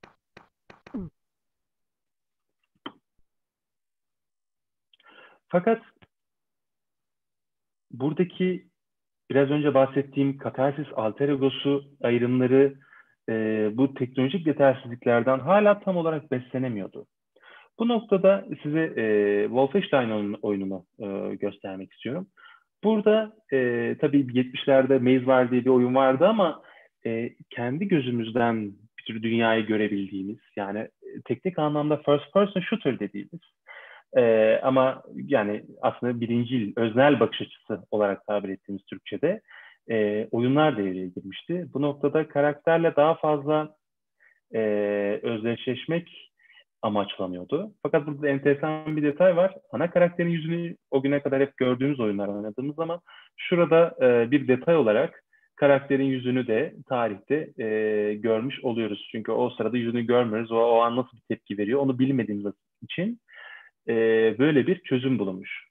Fakat buradaki biraz önce bahsettiğim katarsis, alter egosu ayrımları e, bu teknolojik yetersizliklerden hala tam olarak beslenemiyordu. Bu noktada size e, Wolfenstein oyununu e, göstermek istiyorum. Burada e, tabii yetmişlerde Maze War diye bir oyun vardı ama e, kendi gözümüzden bir tür dünyayı görebildiğimiz, yani e, teknik anlamda first person shooter dediğimiz e, ama yani aslında birincil, öznel bakış açısı olarak tabir ettiğimiz Türkçe'de e, oyunlar devreye girmişti. Bu noktada karakterle daha fazla e, özdeşleşmek amaçlanıyordu. Fakat burada enteresan bir detay var. Ana karakterin yüzünü o güne kadar hep gördüğümüz oyunlar oynadığımız ama şurada e, bir detay olarak karakterin yüzünü de tarihte e, görmüş oluyoruz. Çünkü o sırada yüzünü görmüyoruz. O, o an nasıl bir tepki veriyor onu bilmediğimiz için e, böyle bir çözüm bulunmuş.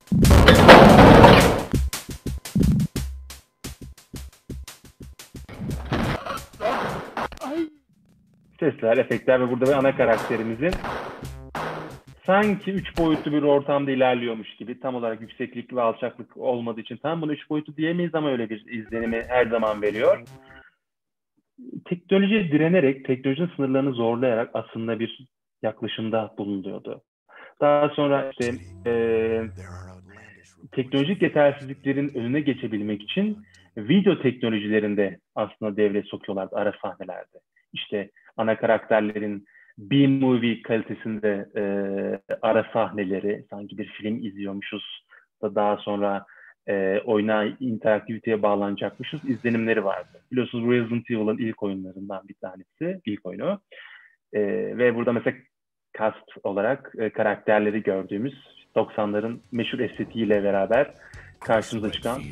Sesler, efektler ve burada bir ana karakterimizin sanki üç boyutlu bir ortamda ilerliyormuş gibi, tam olarak yükseklik ve alçaklık olmadığı için tam bunu üç boyutlu diyemeyiz ama öyle bir izlenimi her zaman veriyor. Teknolojiye direnerek, teknolojinin sınırlarını zorlayarak aslında bir yaklaşımda bulunuyordu. Daha sonra işte e, teknolojik yetersizliklerin önüne geçebilmek için video teknolojilerinde aslında devreye sokuyorlardı ara sahnelerde. İşte ana karakterlerin B-movie kalitesinde e, ara sahneleri, sanki bir film izliyormuşuz da daha sonra e, oyuna, interaktiviteye bağlanacakmışız izlenimleri vardı. Biliyorsunuz Resident Evil'ın ilk oyunlarından bir tanesi, ilk oyunu. E, ve burada mesela cast olarak e, karakterleri gördüğümüz doksanların meşhur estetiğiyle beraber karşımıza çıkan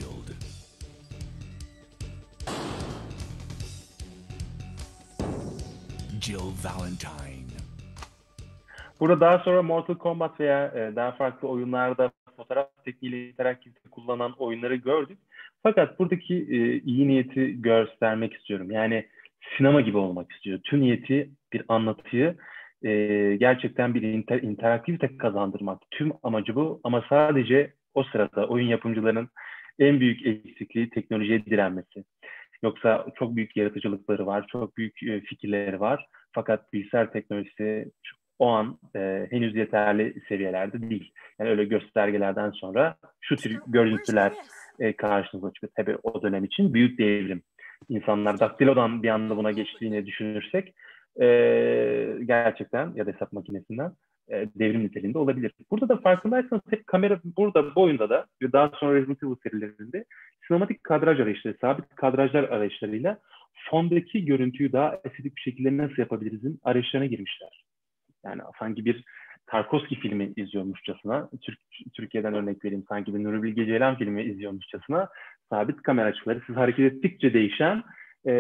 Jill Valentine.
Burada daha sonra Mortal Kombat veya e, daha farklı oyunlarda fotoğraf tekniğiyle interaktif kullanan oyunları gördük. Fakat buradaki e, iyi niyeti göstermek istiyorum. Yani sinema gibi olmak istiyor. Tüm niyeti bir anlatıyı e, gerçekten bir inter, interaktivite kazandırmak. Tüm amacı bu ama sadece o sırada oyun yapımcılarının en büyük eksikliği teknolojiye direnmesi. Yoksa çok büyük yaratıcılıkları var, çok büyük e, fikirleri var. Fakat bilgisayar teknolojisi o an e, henüz yeterli seviyelerde değil. Yani öyle göstergelerden sonra şu tür görüntüler e, karşımıza çıkıyor. Tabii o dönem için büyük devrim. İnsanlar daktilodan bir anda buna geçtiğini düşünürsek e, gerçekten ya da hesap makinesinden e, devrim niteliğinde olabilir. Burada da farkındaysanız hep kamera burada bu oyunda da ve daha sonra Resident Evil serilerinde sinematik kadraj arayışları, sabit kadrajlar arayışlarıyla fondaki görüntüyü daha estetik bir şekilde nasıl yapabilirizin arayışlarına girmişler. Yani sanki bir Tarkovski filmi izliyormuşçasına, Türk, Türkiye'den örnek vereyim, sanki bir Nuri Bilge Ceylan filmi izliyormuşçasına sabit kamera açıları, siz hareket ettikçe değişen e,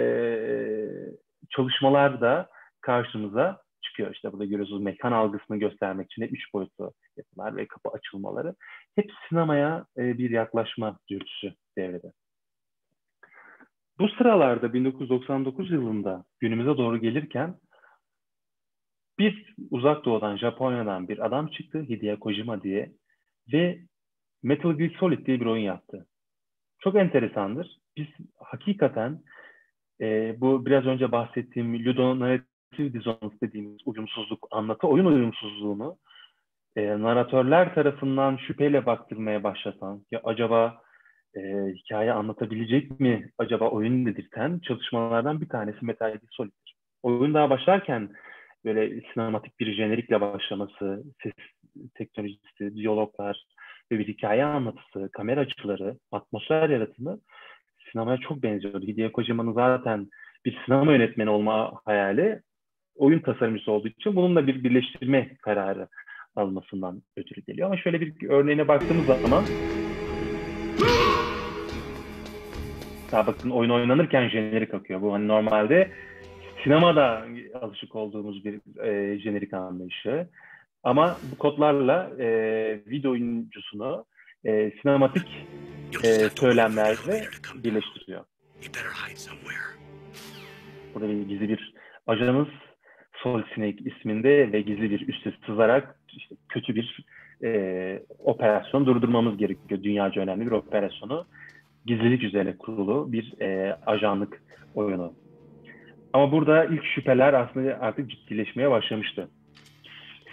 çalışmalar da karşımıza çıkıyor. İşte burada görüyorsunuz mekan algısını göstermek için de üç boyutlu yapılar ve kapı açılmaları. Hep sinemaya e, bir yaklaşma dürtüsü devrede. Bu sıralarda bin dokuz yüz doksan dokuz yılında günümüze doğru gelirken bir uzak doğudan, Japonya'dan bir adam çıktı, Hideo Kojima diye, ve Metal Gear Solid diye bir oyun yaptı. Çok enteresandır. Biz hakikaten e, bu biraz önce bahsettiğim ludonarrative dissonance dediğimiz uyumsuzluk, anlatı oyun uyumsuzluğunu e, naratörler tarafından şüpheyle baktırmaya başlatan, ya acaba e, hikaye anlatabilecek mi, acaba oyun dedirten çalışmalardan bir tanesi Metal Gear Solid'dir. Oyun daha başlarken böyle sinematik bir jenerikle başlaması, ses teknolojisi, diyaloglar ve bir hikaye anlatısı, kamera açıları, atmosfer yaratımı sinemaya çok benziyordu. Hideo Kojima'nın zaten bir sinema yönetmeni olma hayali oyun tasarımcısı olduğu için bununla bir birleştirme kararı almasından ötürü geliyor. Ama şöyle bir örneğine baktığımız zaman daha bakın oyun oynanırken jenerik akıyor. Bu hani normalde sinemada alışık olduğumuz bir e, jenerik anlayışı. Ama bu kodlarla e, video oyuncusunu e, sinematik e, söylemlerle birleştiriyor. Burada bir gizli bir ajanımız Solid Snake isminde ve gizli bir üste sızarak işte kötü bir e, operasyon durdurmamız gerekiyor. Dünyaca önemli bir operasyonu. Gizlilik üzerine kurulu bir e, ajanlık oyunu. Ama burada ilk şüpheler aslında artık ciddileşmeye başlamıştı.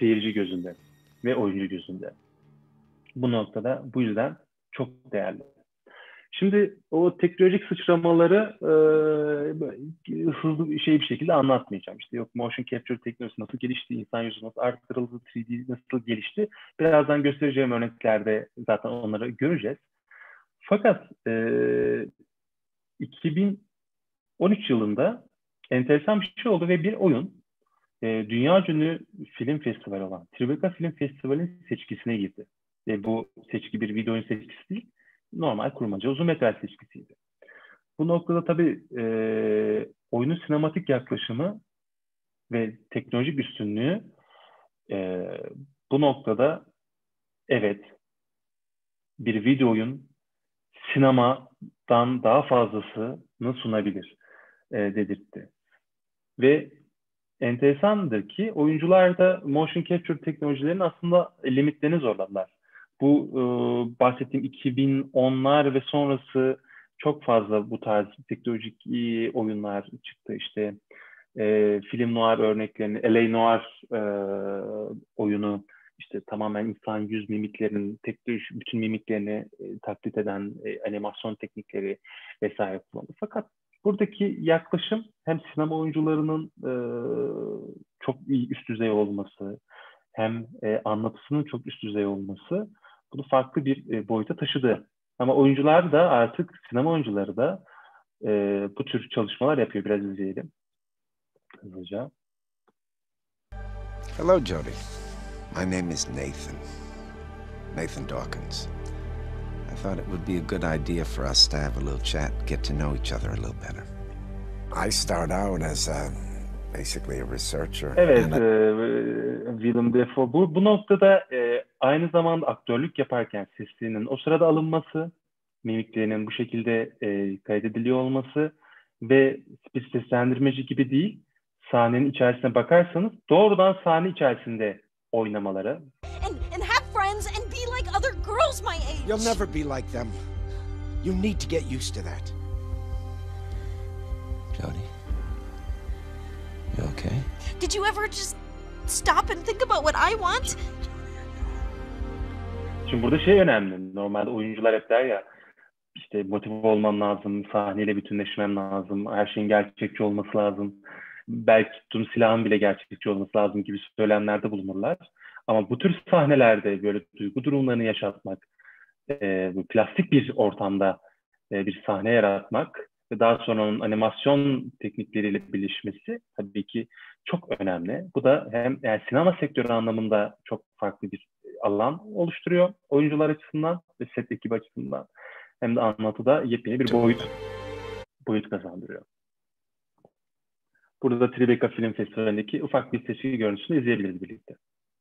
seyirci gözünde ve oyuncu gözünde. Bu noktada bu yüzden çok değerli. Şimdi o teknolojik sıçramaları e, hızlı şey bir şekilde anlatmayacağım. İşte yok motion capture teknolojisi nasıl gelişti, insan yüzü nasıl arttırıldı, üç D nasıl gelişti. Birazdan göstereceğim örneklerde zaten onları göreceğiz. Fakat e, iki bin on üç yılında enteresan bir şey oldu ve bir oyun e, dünya ünlü film festivali olan Tribeca Film Festivali'nin seçkisine girdi. Ve bu seçki bir video oyun seçkisi değil, normal kurmaca uzun metraj seçkisiydi. Bu noktada tabii e, oyunun sinematik yaklaşımı ve teknolojik üstünlüğü e, bu noktada evet bir video oyun sinemadan daha fazlasını sunabilir e, dedirtti. Ve enteresandır ki oyuncular da motion capture teknolojilerinin aslında limitlerini zorladılar. Bu e, bahsettiğim iki bin onlar ve sonrası çok fazla bu tarz teknolojik e, oyunlar çıktı. İşte e, film noir örneklerini, L A Noir e, oyunu, işte tamamen insan yüz mimiklerinin, teknoloji, bütün mimiklerini e, taklit eden e, animasyon teknikleri vesaire kullanıldı. Fakat buradaki yaklaşım hem sinema oyuncularının e, çok iyi üst düzey olması, hem e, anlatısının çok üst düzey olması bunu farklı bir e, boyuta taşıdı. Ama oyuncular da artık, sinema oyuncuları da e, bu tür çalışmalar yapıyor. Biraz izleyelim hızlıca.
Hello, Jody. My name is Nathan. Nathan Dawkins. I thought it would be a good idea for us to have a little chat, get to know each other a little better. I start out as a, basically a researcher.
Evet,
and I...
e, Willem Dafoe. Bu, bu noktada e, aynı zamanda aktörlük yaparken sesinin o sırada alınması, mimiklerinin bu şekilde e, kaydediliyor olması ve bir seslendirmeci gibi değil, sahnenin içerisine bakarsanız doğrudan sahne içerisinde oynamaları.
And, and have friends and be like other girls my age.
You'll never be like them. You need to get used to that.
Jody, you okay?
Did you ever just stop and think about what I want?
Şimdi burada şey önemli. Normalde oyuncular hep der ya, işte motive olmam lazım, sahneyle bütünleşmem lazım, her şeyin gerçekçi olması lazım. Belki tuttuğum silahın bile gerçekçi olması lazım gibi söylemlerde bulunurlar. Ama bu tür sahnelerde böyle duygu durumlarını yaşatmak, e, plastik bir ortamda e, bir sahne yaratmak ve daha sonra onun animasyon teknikleriyle birleşmesi tabii ki çok önemli. Bu da hem yani sinema sektörü anlamında çok farklı bir alan oluşturuyor oyuncular açısından ve set ekibi açısından. Hem de anlatıda yepyeni bir boyut boyut kazandırıyor. Burada da Tribeca Film Festivali'ndeki ufak bir seçki görüntüsünü izleyebiliriz birlikte.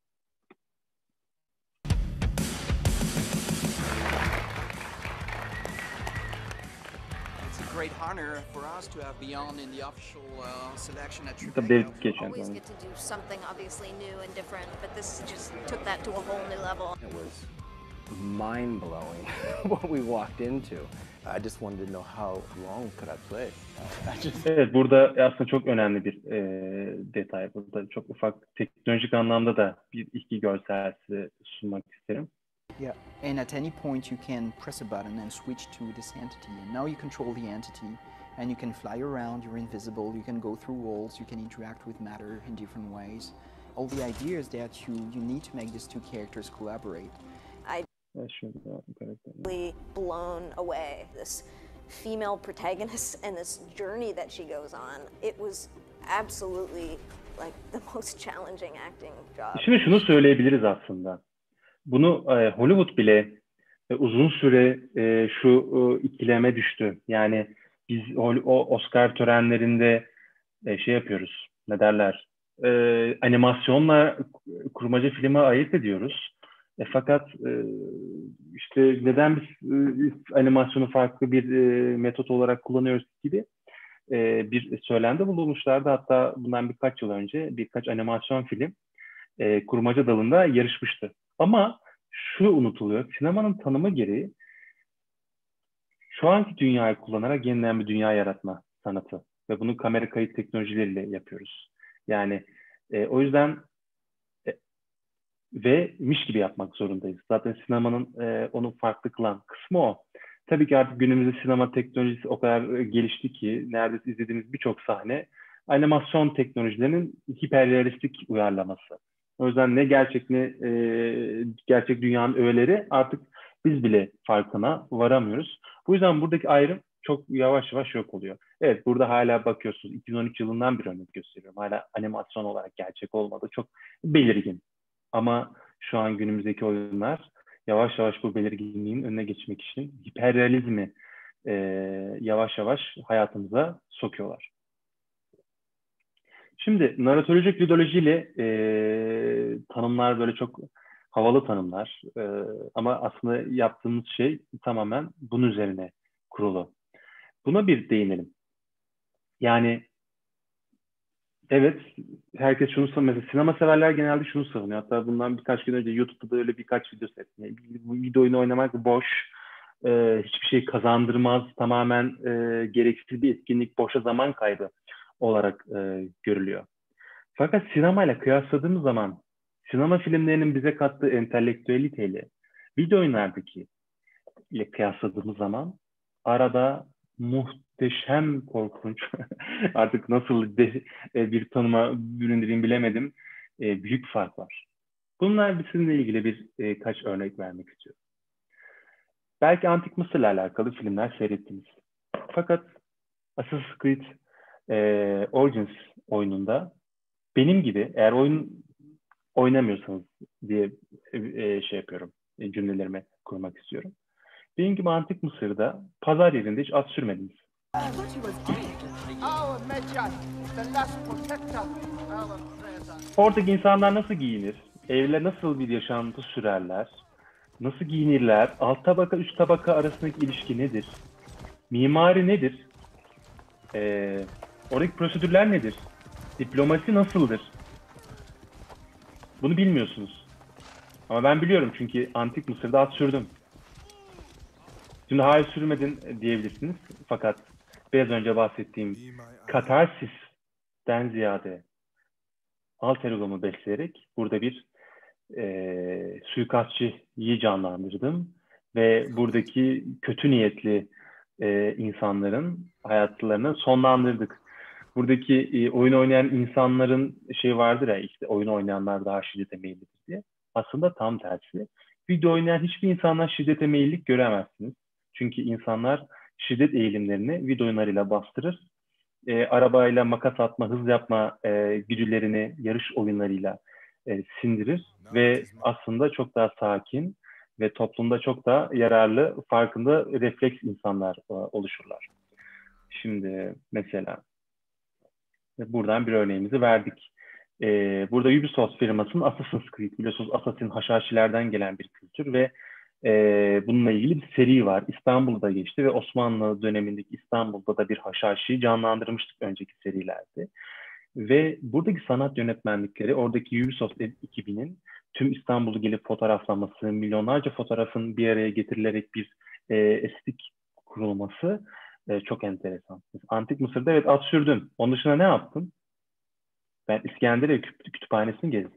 It's a great honor for us to have Beyond in the official uh, selection at
Tabii
Tribeca.
David geçen
Always
zaman.
get to do something obviously new and different, but this just took that to a whole new level.
It was mind-blowing what we walked into. I just wanted to know how long could I play. I just...
Evet, burada aslında çok önemli bir e, detay. Burada çok ufak teknolojik anlamda da bir iki görsel size sunmak isterim.
Yeah, and at any point you can press a button and switch to this entity. And now you control the entity, and you can fly around. You're invisible. You can go through walls. You can interact with matter in different ways. All the idea is that you you need to make these two characters collaborate.
Evet, şöyle
Really blown away. This female protagonist and this journey that she goes on. It was absolutely like the most challenging acting job.
Şimdi şunu söyleyebiliriz aslında. Bunu e, Hollywood bile e, uzun süre e, şu e, ikileme düştü. Yani biz o, o Oscar törenlerinde e, şey yapıyoruz. Ne derler? E, animasyonla kurmaca filme ayırt ediyoruz. E, fakat e, işte neden biz e, animasyonu farklı bir e, metot olarak kullanıyoruz gibi e, bir söylemde bulunmuşlardı. Hatta bundan birkaç yıl önce birkaç animasyon film e, kurmaca dalında yarışmıştı. Ama şu unutuluyor, sinemanın tanımı gereği şu anki dünyayı kullanarak yeniden bir dünya yaratma sanatı ve bunu kamera kayıt teknolojileriyle yapıyoruz. Yani e, o yüzden ve miş gibi yapmak zorundayız. Zaten sinemanın e, onu farklı kılan kısmı o. Tabii ki artık günümüzde sinema teknolojisi o kadar e, gelişti ki neredeyse izlediğimiz birçok sahne animasyon teknolojilerinin hiperrealistik uyarlaması. O yüzden ne gerçek ne e, gerçek dünyanın öğeleri artık biz bile farkına varamıyoruz. Bu yüzden buradaki ayrım çok yavaş yavaş yok oluyor. Evet, burada hala bakıyorsunuz, iki bin on üç yılından bir örnek gösteriyorum. Hala animasyon olarak gerçek olmadı. Çok belirgin. Ama şu an günümüzdeki oyunlar yavaş yavaş bu belirginliğin önüne geçmek için hiperrealizmi e, yavaş yavaş hayatımıza sokuyorlar. Şimdi narratolojik ludoloji ile e, tanımlar böyle çok havalı tanımlar. E, ama aslında yaptığımız şey tamamen bunun üzerine kurulu. Buna bir değinelim. Yani evet, herkes şunu savunuyor. Mesela sinema severler genelde şunu savunuyor. Hatta bundan birkaç gün önce YouTube'da öyle birkaç video seyrettim. Bu video oyunu oynamak boş, e, hiçbir şey kazandırmaz, tamamen e, gereksiz bir etkinlik, boşa zaman kaybı olarak e, görülüyor. Fakat sinemayla kıyasladığımız zaman sinema filmlerinin bize kattığı entelektüeliteyle video oyunlardaki ile kıyasladığımız zaman arada muhteşem korkunç artık nasıl de, bir tanıma büründüreyim bilemedim, e, büyük fark var. Bunlar sizinle ilgili bir e, kaç örnek vermek istiyorum. Belki Antik Mısır'la alakalı filmler seyrettiniz. Fakat Assassin's Creed e, Origins oyununda benim gibi, eğer oyun oynamıyorsanız diye e, şey yapıyorum, e, cümlelerimi kurmak istiyorum. Benim gibi Antik Mısır'da pazar yerinde hiç at sürmediniz. Oradaki insanlar nasıl giyinir? Evle nasıl bir yaşantı sürerler? Nasıl giyinirler? Alt tabaka, üst tabaka arasındaki ilişki nedir? Mimari nedir? Ee, oradaki prosedürler nedir? Diplomasi nasıldır? Bunu bilmiyorsunuz. Ama ben biliyorum çünkü Antik Mısır'da at sürdüm. Şimdi hayır sürmedin diyebilirsiniz. Fakat biraz önce bahsettiğim katarsisten ziyade alter ego'mu besleyerek burada bir e, suikastçıyı canlandırdım. Ve buradaki kötü niyetli e, insanların hayatlarını sonlandırdık. Buradaki e, oyun oynayan insanların şey vardır ya, işte oyun oynayanlar daha şiddete meyillidir diye. Aslında tam tersi. Video oynayan hiçbir insandan şiddete meyillik göremezsiniz. Çünkü insanlar şiddet eğilimlerini video oyunlarıyla bastırır. E, arabayla makas atma, hız yapma e, güdülerini yarış oyunlarıyla e, sindirir. Ve aslında çok daha sakin ve toplumda çok daha yararlı, farkında refleks insanlar e, oluşurlar. Şimdi mesela buradan bir örneğimizi verdik. Ee, burada Ubisoft firmasının Assassin's Creed, biliyorsunuz Assassin Haşhaşilerden gelen bir kültür ve e, bununla ilgili bir seri var. İstanbul'da geçti ve Osmanlı dönemindeki İstanbul'da da bir Haşhaşi'yi canlandırmıştık önceki serilerde. Ve buradaki sanat yönetmenlikleri, oradaki Ubisoft ekibinin tüm İstanbul'u gelip fotoğraflaması, milyonlarca fotoğrafın bir araya getirilerek bir e, estetik kurulması e, çok enteresan. Antik Mısır'da evet at sürdüm. Onun dışında ne yaptın? Ben İskenderiye Kütüphanesi'ni gezdim.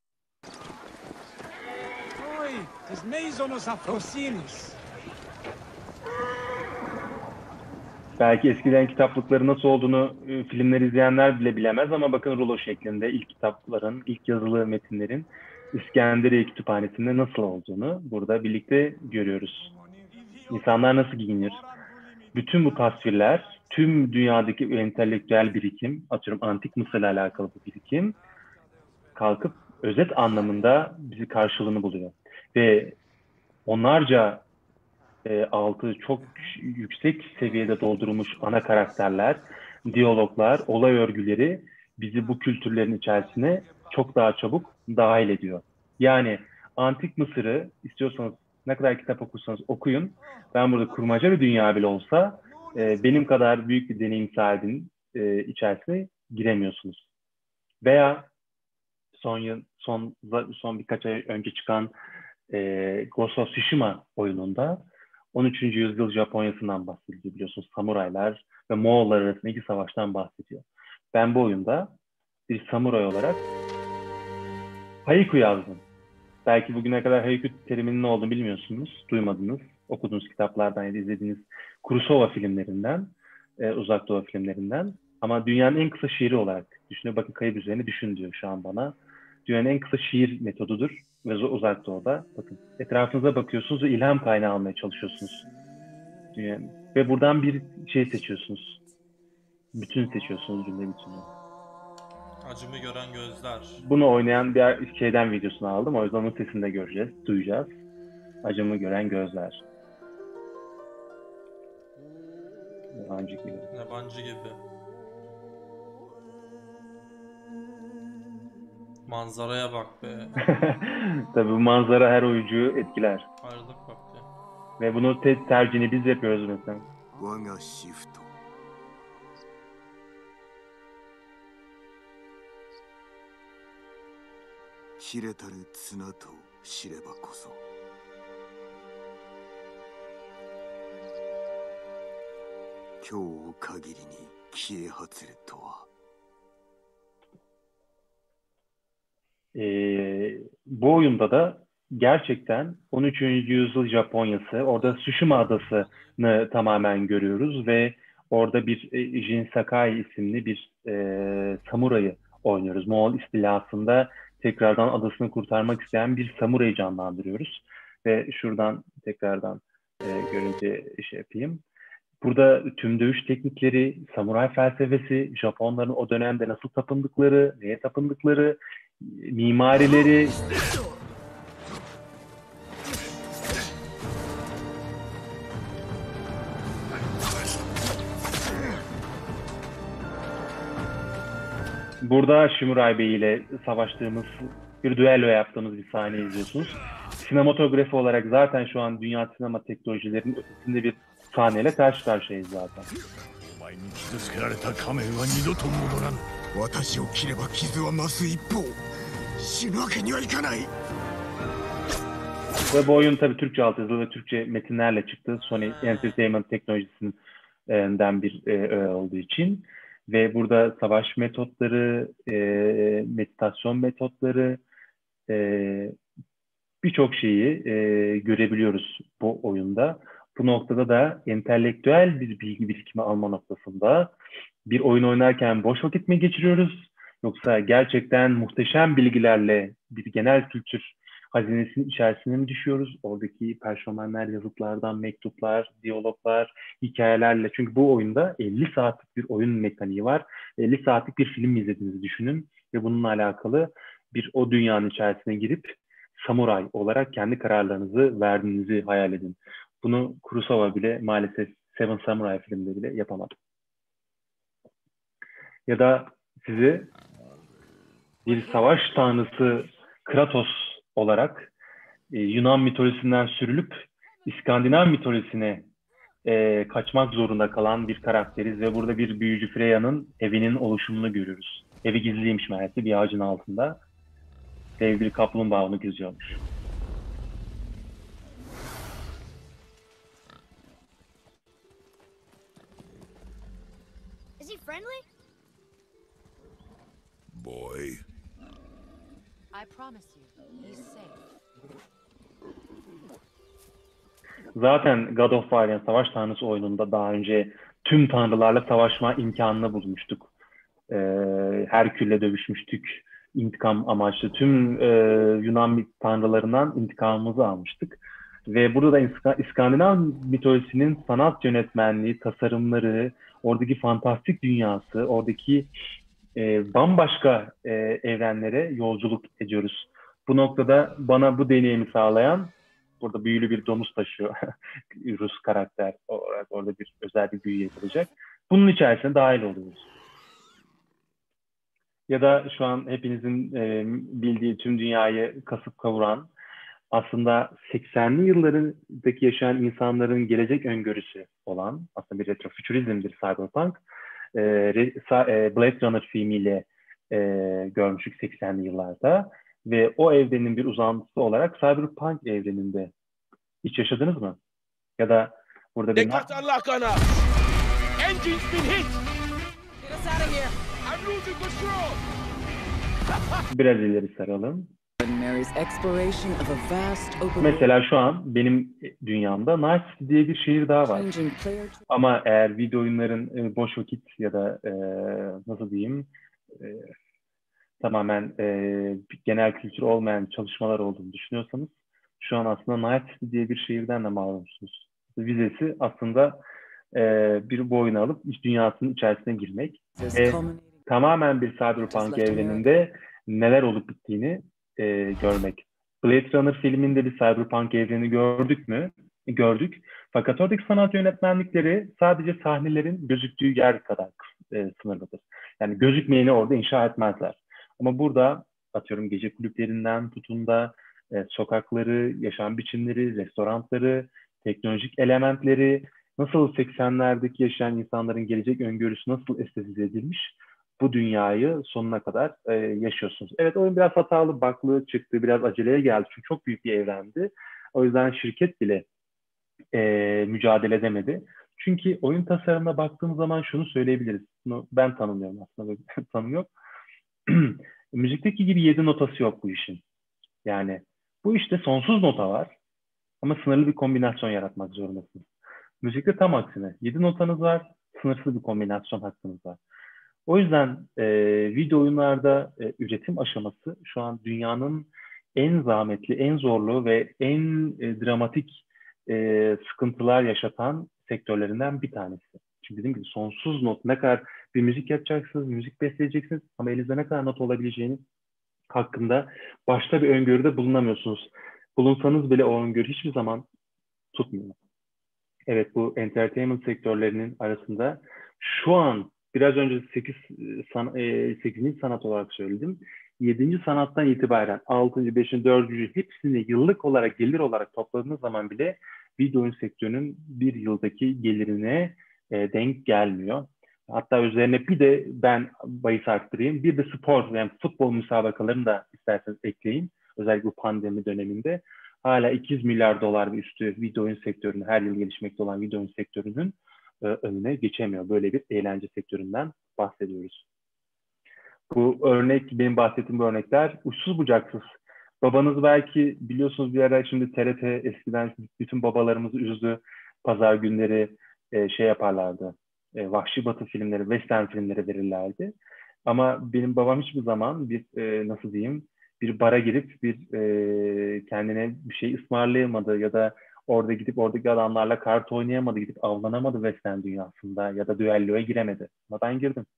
Belki eskiden kitaplıkları nasıl olduğunu e, filmler izleyenler bile bilemez ama bakın rulo şeklinde ilk kitapların, ilk yazılı metinlerin İskenderiye Kütüphanesi'nde nasıl olduğunu burada birlikte görüyoruz. İnsanlar nasıl giyinir? Bütün bu tasvirler, tüm dünyadaki entelektüel birikim, atıyorum Antik Mısır'la alakalı bu birikim, kalkıp özet anlamında bizi karşılığını buluyor. Ve onlarca e, altı çok yüksek seviyede doldurulmuş ana karakterler, diyaloglar, olay örgüleri bizi bu kültürlerin içerisine çok daha çabuk dahil ediyor. Yani Antik Mısır'ı istiyorsanız ne kadar kitap okursanız okuyun. Ben burada kurmaca bir dünya bile olsa e, benim kadar büyük bir deneyim sahibinin e, içerisine giremiyorsunuz. Veya son yıl, son son birkaç ay önce çıkan e, Ghost of Tsushima oyununda on üçüncü yüzyıl Japonya'sından bahsediyor, biliyorsunuz. Samuraylar ve Moğollar arasındaki savaştan bahsediyor. Ben bu oyunda bir samuray olarak haiku yazdım. Belki bugüne kadar haikü teriminin ne olduğunu bilmiyorsunuz, duymadınız. Okuduğunuz kitaplardan ya da izlediğiniz Kurosawa filmlerinden, e, Uzak Doğu filmlerinden. Ama dünyanın en kısa şiiri olarak düşünüyor. Bakın kayıp üzerine düşün diyor şu an bana. Dünyanın en kısa şiir metodudur ve Uzak Doğu'da. Bakın etrafınıza bakıyorsunuz ve ilham kaynağı almaya çalışıyorsunuz. Dünyanın. Ve buradan bir şey seçiyorsunuz. Bütün seçiyorsunuz cümle bütünü.
Acımı gören gözler.
Bunu oynayan bir şeyden videosunu aldım. O yüzden onun sesini de göreceğiz, duyacağız. Acımı gören gözler. Yabancı gibi.
Yabancı gibi. Manzaraya bak be.
Tabii bu manzara her oyuncuyu etkiler.
Ayrılık bak ya.
Ve bunu te tercihini biz yapıyoruz mesela. Ee, bu oyunda da gerçekten on üçüncü yüzyıl Japonyası, orada Tsushima Adası'nı tamamen görüyoruz ve orada bir e, Jin Sakai isimli bir e, samurayı oynuyoruz. Moğol istilasında tekrardan adasını kurtarmak isteyen bir samurayı canlandırıyoruz. Ve şuradan tekrardan e, görünce şey yapayım. Burada tüm dövüş teknikleri, samuray felsefesi, Japonların o dönemde nasıl tapındıkları, neye tapındıkları, mimarileri... Burada Shimurai Bey ile savaştığımız, bir düello yaptığımız bir sahne izliyorsunuz. Sinematografi olarak zaten şu an dünya sinema teknolojilerinin ötesinde bir sahneyle karşı karşıyayız zaten. Ve bu oyun tabii Türkçe altyazılı ve Türkçe metinlerle çıktı. Sony Entertainment teknolojisinden bir e, olduğu için. Ve burada savaş metotları, e, meditasyon metotları, e, birçok şeyi e, görebiliyoruz bu oyunda. Bu noktada da entelektüel bir bilgi birikimi alma noktasında bir oyun oynarken boş vakit mi geçiriyoruz? Yoksa gerçekten muhteşem bilgilerle bir genel kültür hazinesinin içerisine mi düşüyoruz? Oradaki personeller, yazıtlardan, mektuplar, diyaloglar, hikayelerle. Çünkü bu oyunda elli saatlik bir oyun mekaniği var. elli saatlik bir film izlediğinizi düşünün ve bununla alakalı bir o dünyanın içerisine girip samuray olarak kendi kararlarınızı verdiğinizi hayal edin. Bunu Kurosawa bile maalesef Seven Samurai filminde bile yapamadı. Ya da sizi bir savaş tanrısı Kratos olarak e, Yunan mitolojisinden sürülüp İskandinav mitolojisine e, kaçmak zorunda kalan bir karakteriz ve burada bir büyücü Freya'nın evinin oluşumunu görüyoruz. Evi gizliymiş meğerse bir ağacın altında. Dev bir kaplumbağa onu geziyormuş.
Is he friendly?
Boy.
I promise you, he's safe.
Zaten God of War yani Savaş Tanrısı oyununda daha önce tüm tanrılarla savaşma imkanını bulmuştuk. Ee, Herkül'le dövüşmüştük. İntikam amaçlı tüm e, Yunan tanrılarından intikamımızı almıştık. Ve burada da İskandinav mitolojisinin sanat yönetmenliği, tasarımları, oradaki fantastik dünyası, oradaki e, bambaşka e, evrenlere yolculuk ediyoruz. Bu noktada bana bu deneyimi sağlayan, burada büyülü bir domuz taşıyor Rus karakter olarak orada bir özel bir büyü yapılacak. Bunun içerisine dahil oluyoruz. Ya da şu an hepinizin e, bildiği tüm dünyayı kasıp kavuran, aslında seksenli yıllarındaki yaşayan insanların gelecek öngörüsü olan, aslında bir retrofütürizmdir cyberpunk. E, e, Blade Runner filmiyle e, görmüştük seksenli yıllarda. Ve o evrenin bir uzantısı olarak cyberpunk evreninde hiç yaşadınız mı? Ya da burada bir... Biraz ileri saralım. Mesela şu an benim dünyamda Night City diye bir şehir daha var. Ama eğer video oyunların e, boş vakit ya da e, nasıl diyeyim e, tamamen e, genel kültür olmayan çalışmalar olduğunu düşünüyorsanız şu an aslında Night City diye bir şehirden de mahrumsunuz. Vizesi aslında e, bir bu oyunu alıp iç dünyasının içerisine girmek. E, tamamen bir cyberpunk evreninde neler olup bittiğini e, görmek. Blade Runner filminde bir cyberpunk evreni gördük mü? Gördük. Fakat oradaki sanat yönetmenlikleri sadece sahnelerin gözüktüğü yer kadar e, sınırlıdır. Yani gözükmeyeni orada inşa etmezler. Ama burada atıyorum gece kulüplerinden tutun da e, sokakları, yaşam biçimleri, restoranları, teknolojik elementleri, nasıl seksenlerdeki yaşayan insanların gelecek öngörüsü nasıl estetize edilmiş, bu dünyayı sonuna kadar e, yaşıyorsunuz. Evet, oyun biraz hatalı, baklı çıktı, biraz aceleye geldi çünkü çok büyük bir evrendi. O yüzden şirket bile e, mücadele edemedi. Çünkü oyun tasarımına baktığımız zaman şunu söyleyebiliriz. Bunu ben tanımlıyorum aslında, tanım yok. Müzikteki gibi yedi notası yok bu işin. Yani bu işte sonsuz nota var ama sınırlı bir kombinasyon yaratmak zorundasınız. Müzikte tam aksine yedi notanız var, sınırsız bir kombinasyon hakkınız var. O yüzden e, video oyunlarda e, üretim aşaması şu an dünyanın en zahmetli, en zorlu ve en e, dramatik e, sıkıntılar yaşatan sektörlerinden bir tanesi. Çünkü dediğim gibi sonsuz not, ne kadar bir müzik yapacaksınız, müzik besleyeceksiniz ama elinizde ne kadar not olabileceğini hakkında başta bir öngörüde bulunamıyorsunuz. Bulunsanız bile o öngörü hiçbir zaman tutmuyor. Evet, bu entertainment sektörlerinin arasında şu an biraz önce sekiz, sekizinci sanat olarak söyledim. yedinci sanattan itibaren altıncı, beşinci, dördüncü hepsini yıllık olarak, gelir olarak topladığınız zaman bile video oyun sektörünün bir yıldaki gelirine e, denk gelmiyor. Hatta üzerine bir de ben bahis arttırayım. Bir de spor, yani futbol müsabakalarını da isterseniz ekleyin. Özellikle bu pandemi döneminde. Hala iki yüz milyar dolar ve üstü video oyun sektörünün, her yıl gelişmekte olan video oyun sektörünün e, önüne geçemiyor. Böyle bir eğlence sektöründen bahsediyoruz. Bu örnek, benim bahsettiğim bu örnekler uçsuz bucaksız. Babanız belki biliyorsunuz bir ara, şimdi T R T eskiden bütün babalarımızı üzdü. Pazar günleri e, şey yaparlardı. E, Vahşi Batı filmleri, western filmleri verirlerdi. Ama benim babam hiçbir zaman bir e, nasıl diyeyim, bir bara girip bir e, kendine bir şey ısmarlayamadı ya da orada gidip oradaki adamlarla kart oynayamadı, gidip avlanamadı western dünyasında ya da düelloya giremedi. Ama ben girdim.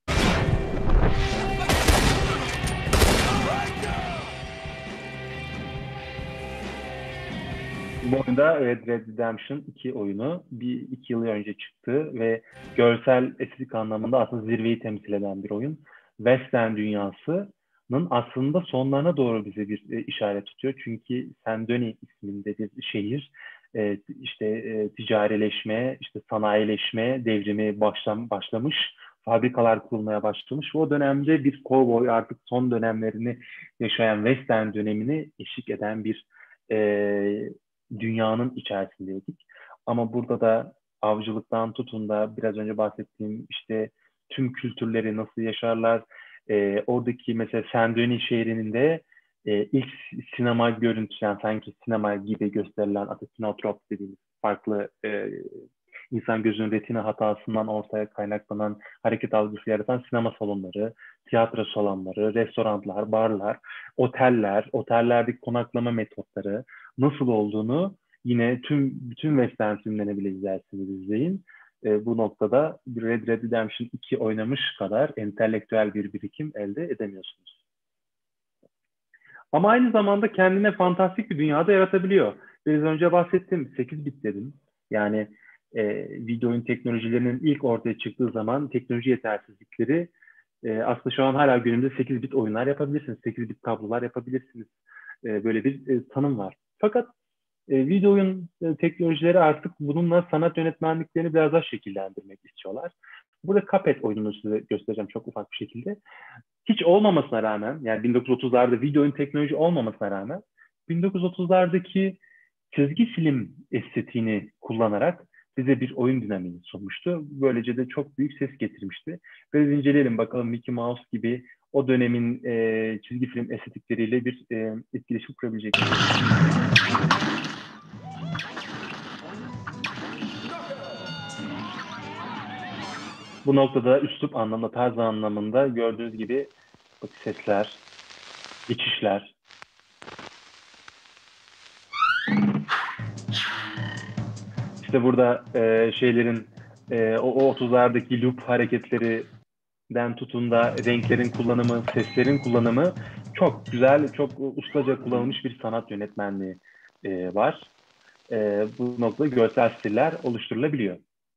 Bu oyunda Red Dead Redemption iki oyunu bir iki yıl önce çıktı ve görsel estetik anlamında aslında zirveyi temsil eden bir oyun. Western dünyasının aslında sonlarına doğru bize bir e, işaret tutuyor. Çünkü Sandoni isminde bir şehir e, işte e, ticarileşme, işte sanayileşme devrimi başlam başlamış, fabrikalar kurulmaya başlamış. O dönemde bir kovboy artık son dönemlerini yaşayan Western dönemini eşlik eden bir e, dünyanın içerisindeydik. Ama burada da avcılıktan tutun da biraz önce bahsettiğim işte tüm kültürleri nasıl yaşarlar, e, oradaki mesela Saint-Denis şehrinin de e, ilk sinema görüntüsü, yani sanki sinema gibi gösterilen adı sinotrop dediğimiz farklı e, insan gözünün retina hatasından ortaya kaynaklanan hareket algısı yaratan sinema salonları, tiyatro salonları, restoranlar, barlar, oteller, otellerdeki konaklama metotları nasıl olduğunu yine tüm bütün western filmlerine bile izlersiniz, izleyin. E, bu noktada Red Dead Redemption iki oynamış kadar entelektüel bir birikim elde edemiyorsunuz. Ama aynı zamanda kendine fantastik bir dünyada yaratabiliyor. Biraz önce bahsettim, sekiz bit dedim. Yani e, video oyun teknolojilerinin ilk ortaya çıktığı zaman teknoloji yetersizlikleri e, aslında şu an hala günümüzde sekiz bit oyunlar yapabilirsiniz. sekiz bit tablolar yapabilirsiniz. E, böyle bir e, tanım var. Fakat e, video oyun e, teknolojileri artık bununla sanat yönetmenliklerini biraz daha şekillendirmek istiyorlar. Burada Cuphead oyununu size göstereceğim çok ufak bir şekilde. Hiç olmamasına rağmen, yani bin dokuz yüz otuzlarda video oyun teknoloji olmamasına rağmen bin dokuz yüz otuzlardaki çizgi film estetiğini kullanarak bize bir oyun dinamiği sunmuştu. Böylece de çok büyük ses getirmişti. Biraz inceleyelim bakalım, Mickey Mouse gibi o dönemin e, çizgi film estetikleriyle bir e, etkileşim kurabilecek. Bu noktada üslup anlamında, tarz anlamında gördüğünüz gibi bak, sesler, geçişler. İşte burada e, şeylerin e, o, o otuzlardaki loop hareketlerinden tutun da renklerin kullanımı, seslerin kullanımı çok güzel, çok ustaca kullanılmış bir sanat yönetmenliği e, var. E, bu noktada görsel stiller oluşturulabiliyor.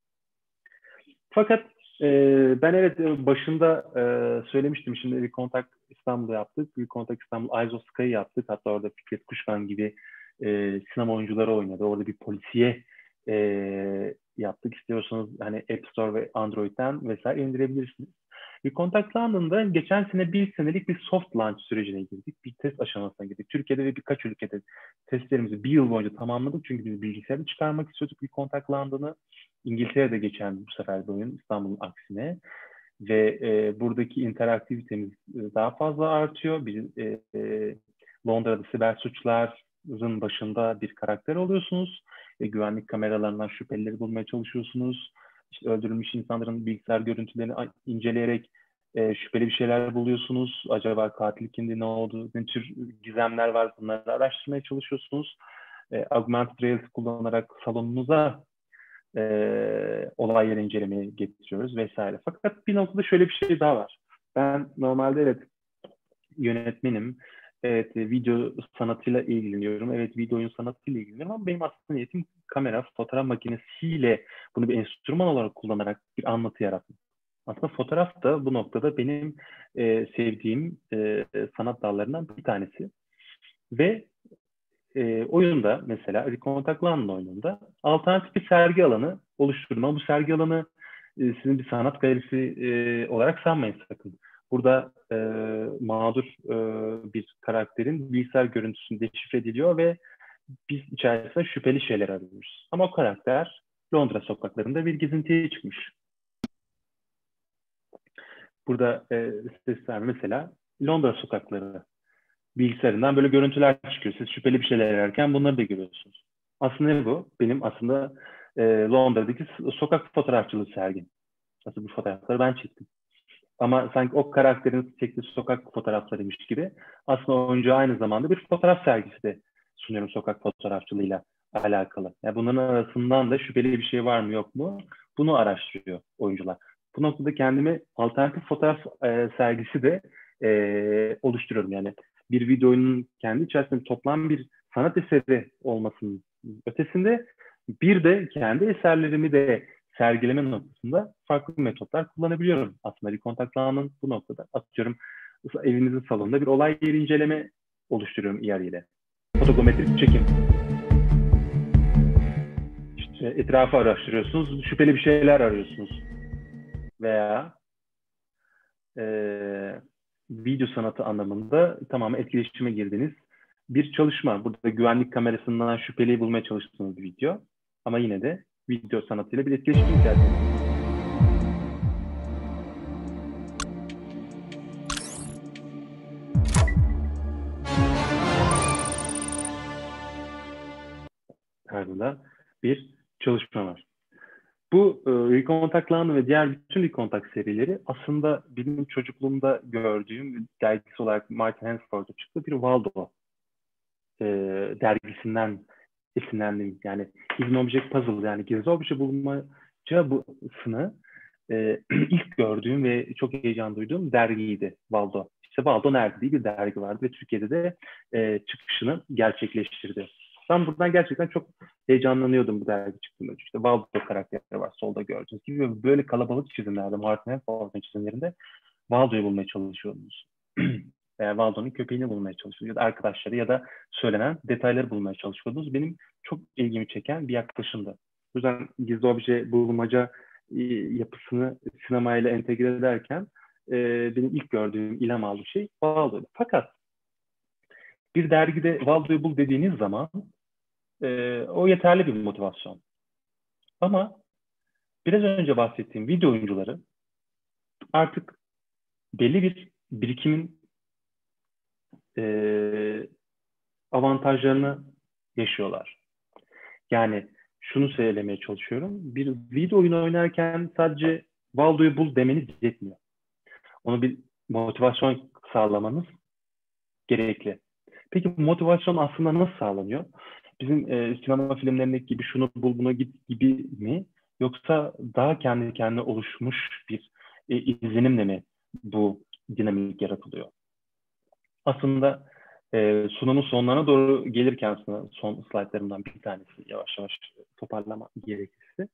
Fakat e, ben evet başında e, söylemiştim, şimdi Recontact İstanbul'da yaptık. Recontact İstanbul Eyes of Sky'ı yaptık. Hatta orada Fikret Kuşkan gibi e, sinema oyuncuları oynadı. Orada bir polisiye e, yaptık. İstiyorsanız hani App Store ve Android'den vesaire indirebilirsiniz. Recontact London'da geçen sene bir senelik bir soft launch sürecine girdik. Bir test aşamasına girdik. Türkiye'de ve birkaç ülkede testlerimizi bir yıl boyunca tamamladık. Çünkü biz bilgisayarda çıkarmak istiyorduk Recontact London'ı. İngiltere'de geçen bu sefer bir oyun, İstanbul'un aksine. Ve e, buradaki interaktivitemiz daha fazla artıyor. Biz e, e, Londra'da siber suçların başında bir karakter oluyorsunuz. E, güvenlik kameralarından şüphelileri bulmaya çalışıyorsunuz. İşte öldürülmüş insanların bilgisayar görüntülerini inceleyerek e, şüpheli bir şeyler buluyorsunuz. Acaba katil kimdi, ne oldu, ne tür gizemler var, bunları araştırmaya çalışıyorsunuz. E, augmented reality kullanarak salonunuza e, olay yeri incelemeye getiriyoruz vesaire. Fakat bir noktada şöyle bir şey daha var. Ben normalde evet yönetmenim, evet video sanatıyla ilgileniyorum, evet video oyun sanatıyla ilgileniyorum ama benim aslında niyetim kamera, fotoğraf makinesiyle bunu bir enstrüman olarak kullanarak bir anlatı yaratmak. Aslında fotoğraf da bu noktada benim e, sevdiğim e, sanat dallarından bir tanesi. Ve e, oyunda mesela Recontact London oyununda alternatif bir sergi alanı oluşturma. Bu sergi alanı e, sizin bir sanat galerisi e, olarak sanmayın sakın. Burada e, mağdur e, bir karakterin bilgisayar görüntüsü deşifre ediliyor ve biz içerisinde şüpheli şeyler arıyoruz. Ama o karakter Londra sokaklarında bir gezintiye çıkmış. Burada e, sesler mesela Londra sokakları bilgisayarından böyle görüntüler çıkıyor. Siz şüpheli bir şeyler ararken bunları da görüyorsunuz. Aslında ne bu? Benim aslında e, Londra'daki sokak fotoğrafçılığı sergim. Aslında bu fotoğrafları ben çektim. Ama sanki o karakterin çektiği sokak fotoğraflarıymış gibi aslında oyuncu aynı zamanda bir fotoğraf sergisi de sunuyorum sokak fotoğrafçılığıyla alakalı. Yani bunların arasından da şüpheli bir şey var mı yok mu? Bunu araştırıyor oyuncular. Bu noktada kendime alternatif fotoğraf e, sergisi de e, oluşturuyorum. Yani bir videonun kendi içerisinde toplam bir sanat eseri olmasının ötesinde bir de kendi eserlerimi de sergileme noktasında farklı metotlar kullanabiliyorum. Aslında Recontact London bu noktada atıyorum evinizin salonunda bir olay yeri inceleme oluşturuyorum I R ile. Fotogrametrik çekim. İşte etrafı araştırıyorsunuz, şüpheli bir şeyler arıyorsunuz. Veya e, video sanatı anlamında tamamen etkileşime girdiğiniz bir çalışma. Burada güvenlik kamerasından şüpheliyi bulmaya çalıştığınız bir video. Ama yine de video sanatıyla bir etkileşim içerisinde. Tarzında bir çalışma var. Bu e, Recontact London ve diğer bütün Recontact serileri aslında benim çocukluğumda gördüğüm dergisi olarak Martin Hansford'a çıktı bir Waldo e, dergisinden esinlendim. Yani Hidden Object Puzzle yani gizli obje bulmaca bu sını e, ilk gördüğüm ve çok heyecan duyduğum dergiydi Waldo. İşte Waldo Nerede diye bir dergi vardı ve Türkiye'de de e, çıkışını gerçekleştirdi. Ben buradan gerçekten çok heyecanlanıyordum bu dergi çıktığında. İşte Waldo karakterleri var solda gördüğünüz gibi. Böyle kalabalık çizimlerde, Martin Hansford'un çizimlerinde Waldo'yu bulmaya çalışıyordunuz. Veya Waldo'nun köpeğini bulmaya çalışıyordunuz. Ya da arkadaşları ya da söylenen detayları bulmaya çalışıyordunuz. Benim çok ilgimi çeken bir yaklaşımdı. O yüzden gizli obje bulmaca e, yapısını sinemayla entegre ederken e, benim ilk gördüğüm, ilham aldığım şey Waldo'ydu. Fakat bir dergide Waldo'yu bul dediğiniz zaman e, o yeterli bir motivasyon. Ama biraz önce bahsettiğim video oyuncuları artık belli bir birikimin e, avantajlarını yaşıyorlar. Yani şunu söylemeye çalışıyorum. Bir video oyunu oynarken sadece Waldo'yu bul demeniz yetmiyor. Onu bir motivasyon sağlamanız gerekli. Peki bu motivasyon aslında nasıl sağlanıyor? Bizim e, sinema filmlerindeki gibi şunu bul buna git gibi mi? Yoksa daha kendi kendine oluşmuş bir e, izlenimle mi bu dinamik yaratılıyor? Aslında e, sunumun sonlarına doğru gelirken aslında son slaytlarımdan bir tanesi yavaş yavaş toparlama gerekirse.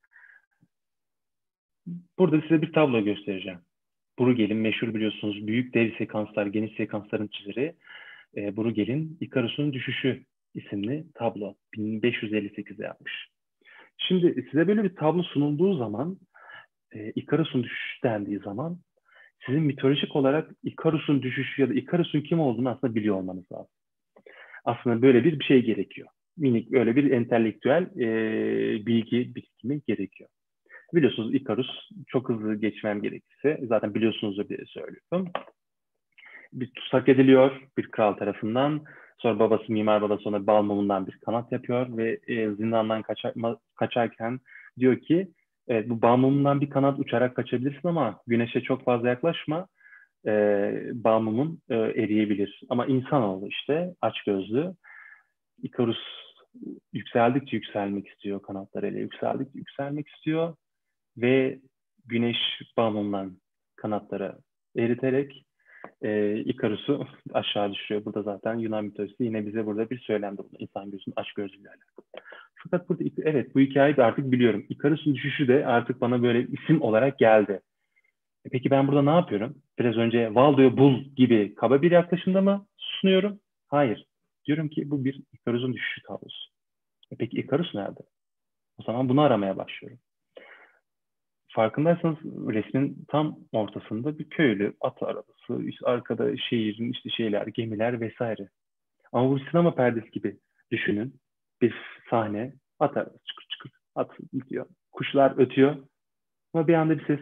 Burada size bir tablo göstereceğim. Bruegel'in meşhur biliyorsunuz büyük dev sekanslar, geniş sekansların çizeri e, Bruegel'in Ikarus'un Düşüşü isimli tablo. bin beş yüz elli sekizde yapmış. Şimdi size böyle bir tablo sunulduğu zaman e, Ikarus'un düşüşü dendiği zaman sizin mitolojik olarak Ikarus'un düşüşü ya da Ikarus'un kim olduğunu aslında biliyor olmanız lazım. Aslında böyle bir, bir şey gerekiyor. Minik böyle bir entelektüel e, bilgi birikimi gerekiyor. Biliyorsunuz Ikarus, çok hızlı geçmem gerekirse, zaten biliyorsunuz diye söylüyorum. Bir tutsak ediliyor bir kral tarafından. Sonra babası, mimar babası ona bal mumundan bir kanat yapıyor ve e, zindandan kaçar, kaçarken diyor ki evet, bu bal mumundan bir kanat uçarak kaçabilirsin ama güneşe çok fazla yaklaşma. E, bal mumun e, eriyebilir. Ama insanoğlu işte açgözlü. Ikarus yükseldikçe yükselmek istiyor, kanatlarıyla yükseldikçe yükselmek istiyor ve güneş bal mumundan kanatları eriterek e, Ikarus'u aşağı düşürüyor. Burada zaten Yunan mitolojisi yine bize burada bir söylemde bunu. İnsan gözünün açgözlülüğüyle alakalı. Fakat burada evet bu hikayeyi de artık biliyorum. Ikarus'un düşüşü de artık bana böyle isim olarak geldi. E peki ben burada ne yapıyorum? Biraz önce Waldo'yu bul gibi kaba bir yaklaşımda mı sunuyorum? Hayır. Diyorum ki bu bir Ikarus'un düşüşü tablosu. E peki Ikarus nerede? O zaman bunu aramaya başlıyorum. Farkındaysanız resmin tam ortasında bir köylü, at arabası, işte arkada şehrin işte şeyler, gemiler vesaire. Ama bu sinema perdesi gibi düşünün. Bir sahne, at arabası çıkır çıkır, at gidiyor. Kuşlar ötüyor. Ama bir anda bir ses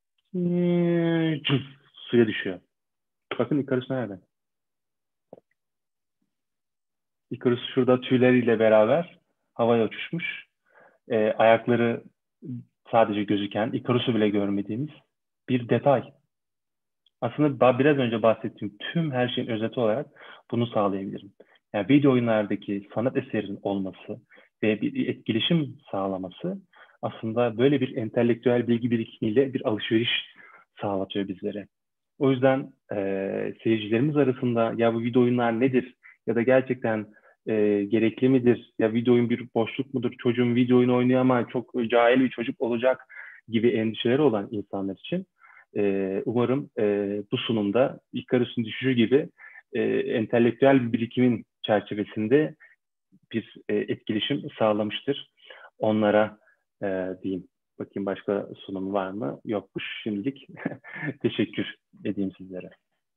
cız, suya düşüyor. Bakın Ikarus nerede? Ikarus şurada tüyleriyle beraber havaya uçuşmuş. E, ayakları sadece gözüken, Ikarus'u bile görmediğimiz bir detay. Aslında biraz önce bahsettiğim tüm her şeyin özeti olarak bunu sağlayabilirim. Yani video oyunlardaki sanat eserinin olması ve bir etkileşim sağlaması aslında böyle bir entelektüel bilgi birikimiyle bir alışveriş sağlatıyor bizlere. O yüzden e, seyircilerimiz arasında ya bu video oyunlar nedir ya da gerçekten e, gerekli midir ya video oyun bir boşluk mudur, çocuğum video oyunu oynuyor ama çok cahil bir çocuk olacak gibi endişeleri olan insanlar için e, umarım e, bu sunumda Ikarus'un düşüşü gibi e, entelektüel bir birikimin çerçevesinde bir e, etkileşim sağlamıştır. Onlara e, diyeyim. Bakayım başka sunum var mı? Yokmuş şimdilik. Teşekkür edeyim sizlere.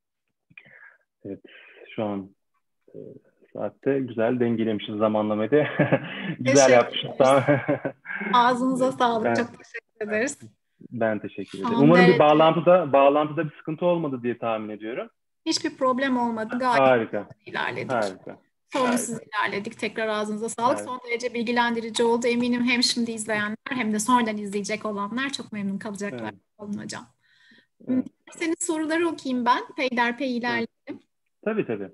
Evet, şu an e, saatte güzel dengelemişiz zamanlamayı. Güzel yapmışız. Tamam.
Ağzınıza sağlık.
Ben,
çok teşekkür ederiz.
Ben teşekkür ederim.
Son
Umarım
derece...
bir bağlantıda bağlantıda bir sıkıntı olmadı diye tahmin ediyorum.
Hiçbir problem olmadı. Gayet
Harika.
ilerledik.
Harika.
Sorunsuz ilerledik. Tekrar ağzınıza sağlık. Evet. Son derece bilgilendirici oldu. Eminim hem şimdi izleyenler hem de sonradan izleyecek olanlar çok memnun kalacaklar. Evet. Olun hocam. Evet. Senin soruları okuyayım ben. Peyderpey ilerleyelim. Evet.
Tabii tabii.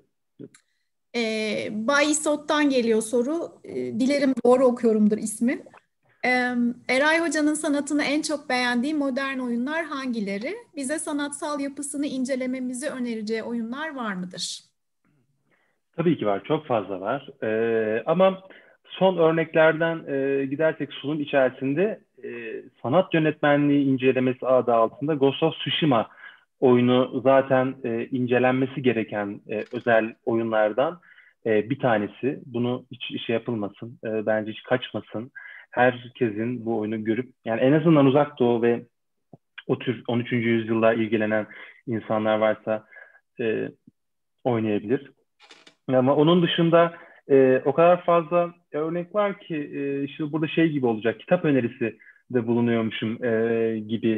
Ee, Bay İsot'tan geliyor soru. Ee, dilerim doğru okuyorumdur ismi. Ee, Eray Hoca'nın sanatını en çok beğendiği modern oyunlar hangileri? Bize sanatsal yapısını incelememizi önereceği oyunlar var mıdır?
Tabii ki var. Çok fazla var. Ee, ama son örneklerden e, gidersek sunum içerisinde e, sanat yönetmenliği incelemesi adı altında Ghost of Tsushima oyunu zaten e, incelenmesi gereken e, özel oyunlardan e, bir tanesi. Bunu hiç şey yapılmasın. E, bence hiç kaçmasın. Herkesin bu oyunu görüp yani en azından Uzak Doğu ve o tür on üçüncü yüzyılla ilgilenen insanlar varsa e, oynayabilir. Ama onun dışında e, o kadar fazla örnek var ki e, şimdi burada şey gibi olacak, kitap önerisi de bulunuyormuşum e, gibi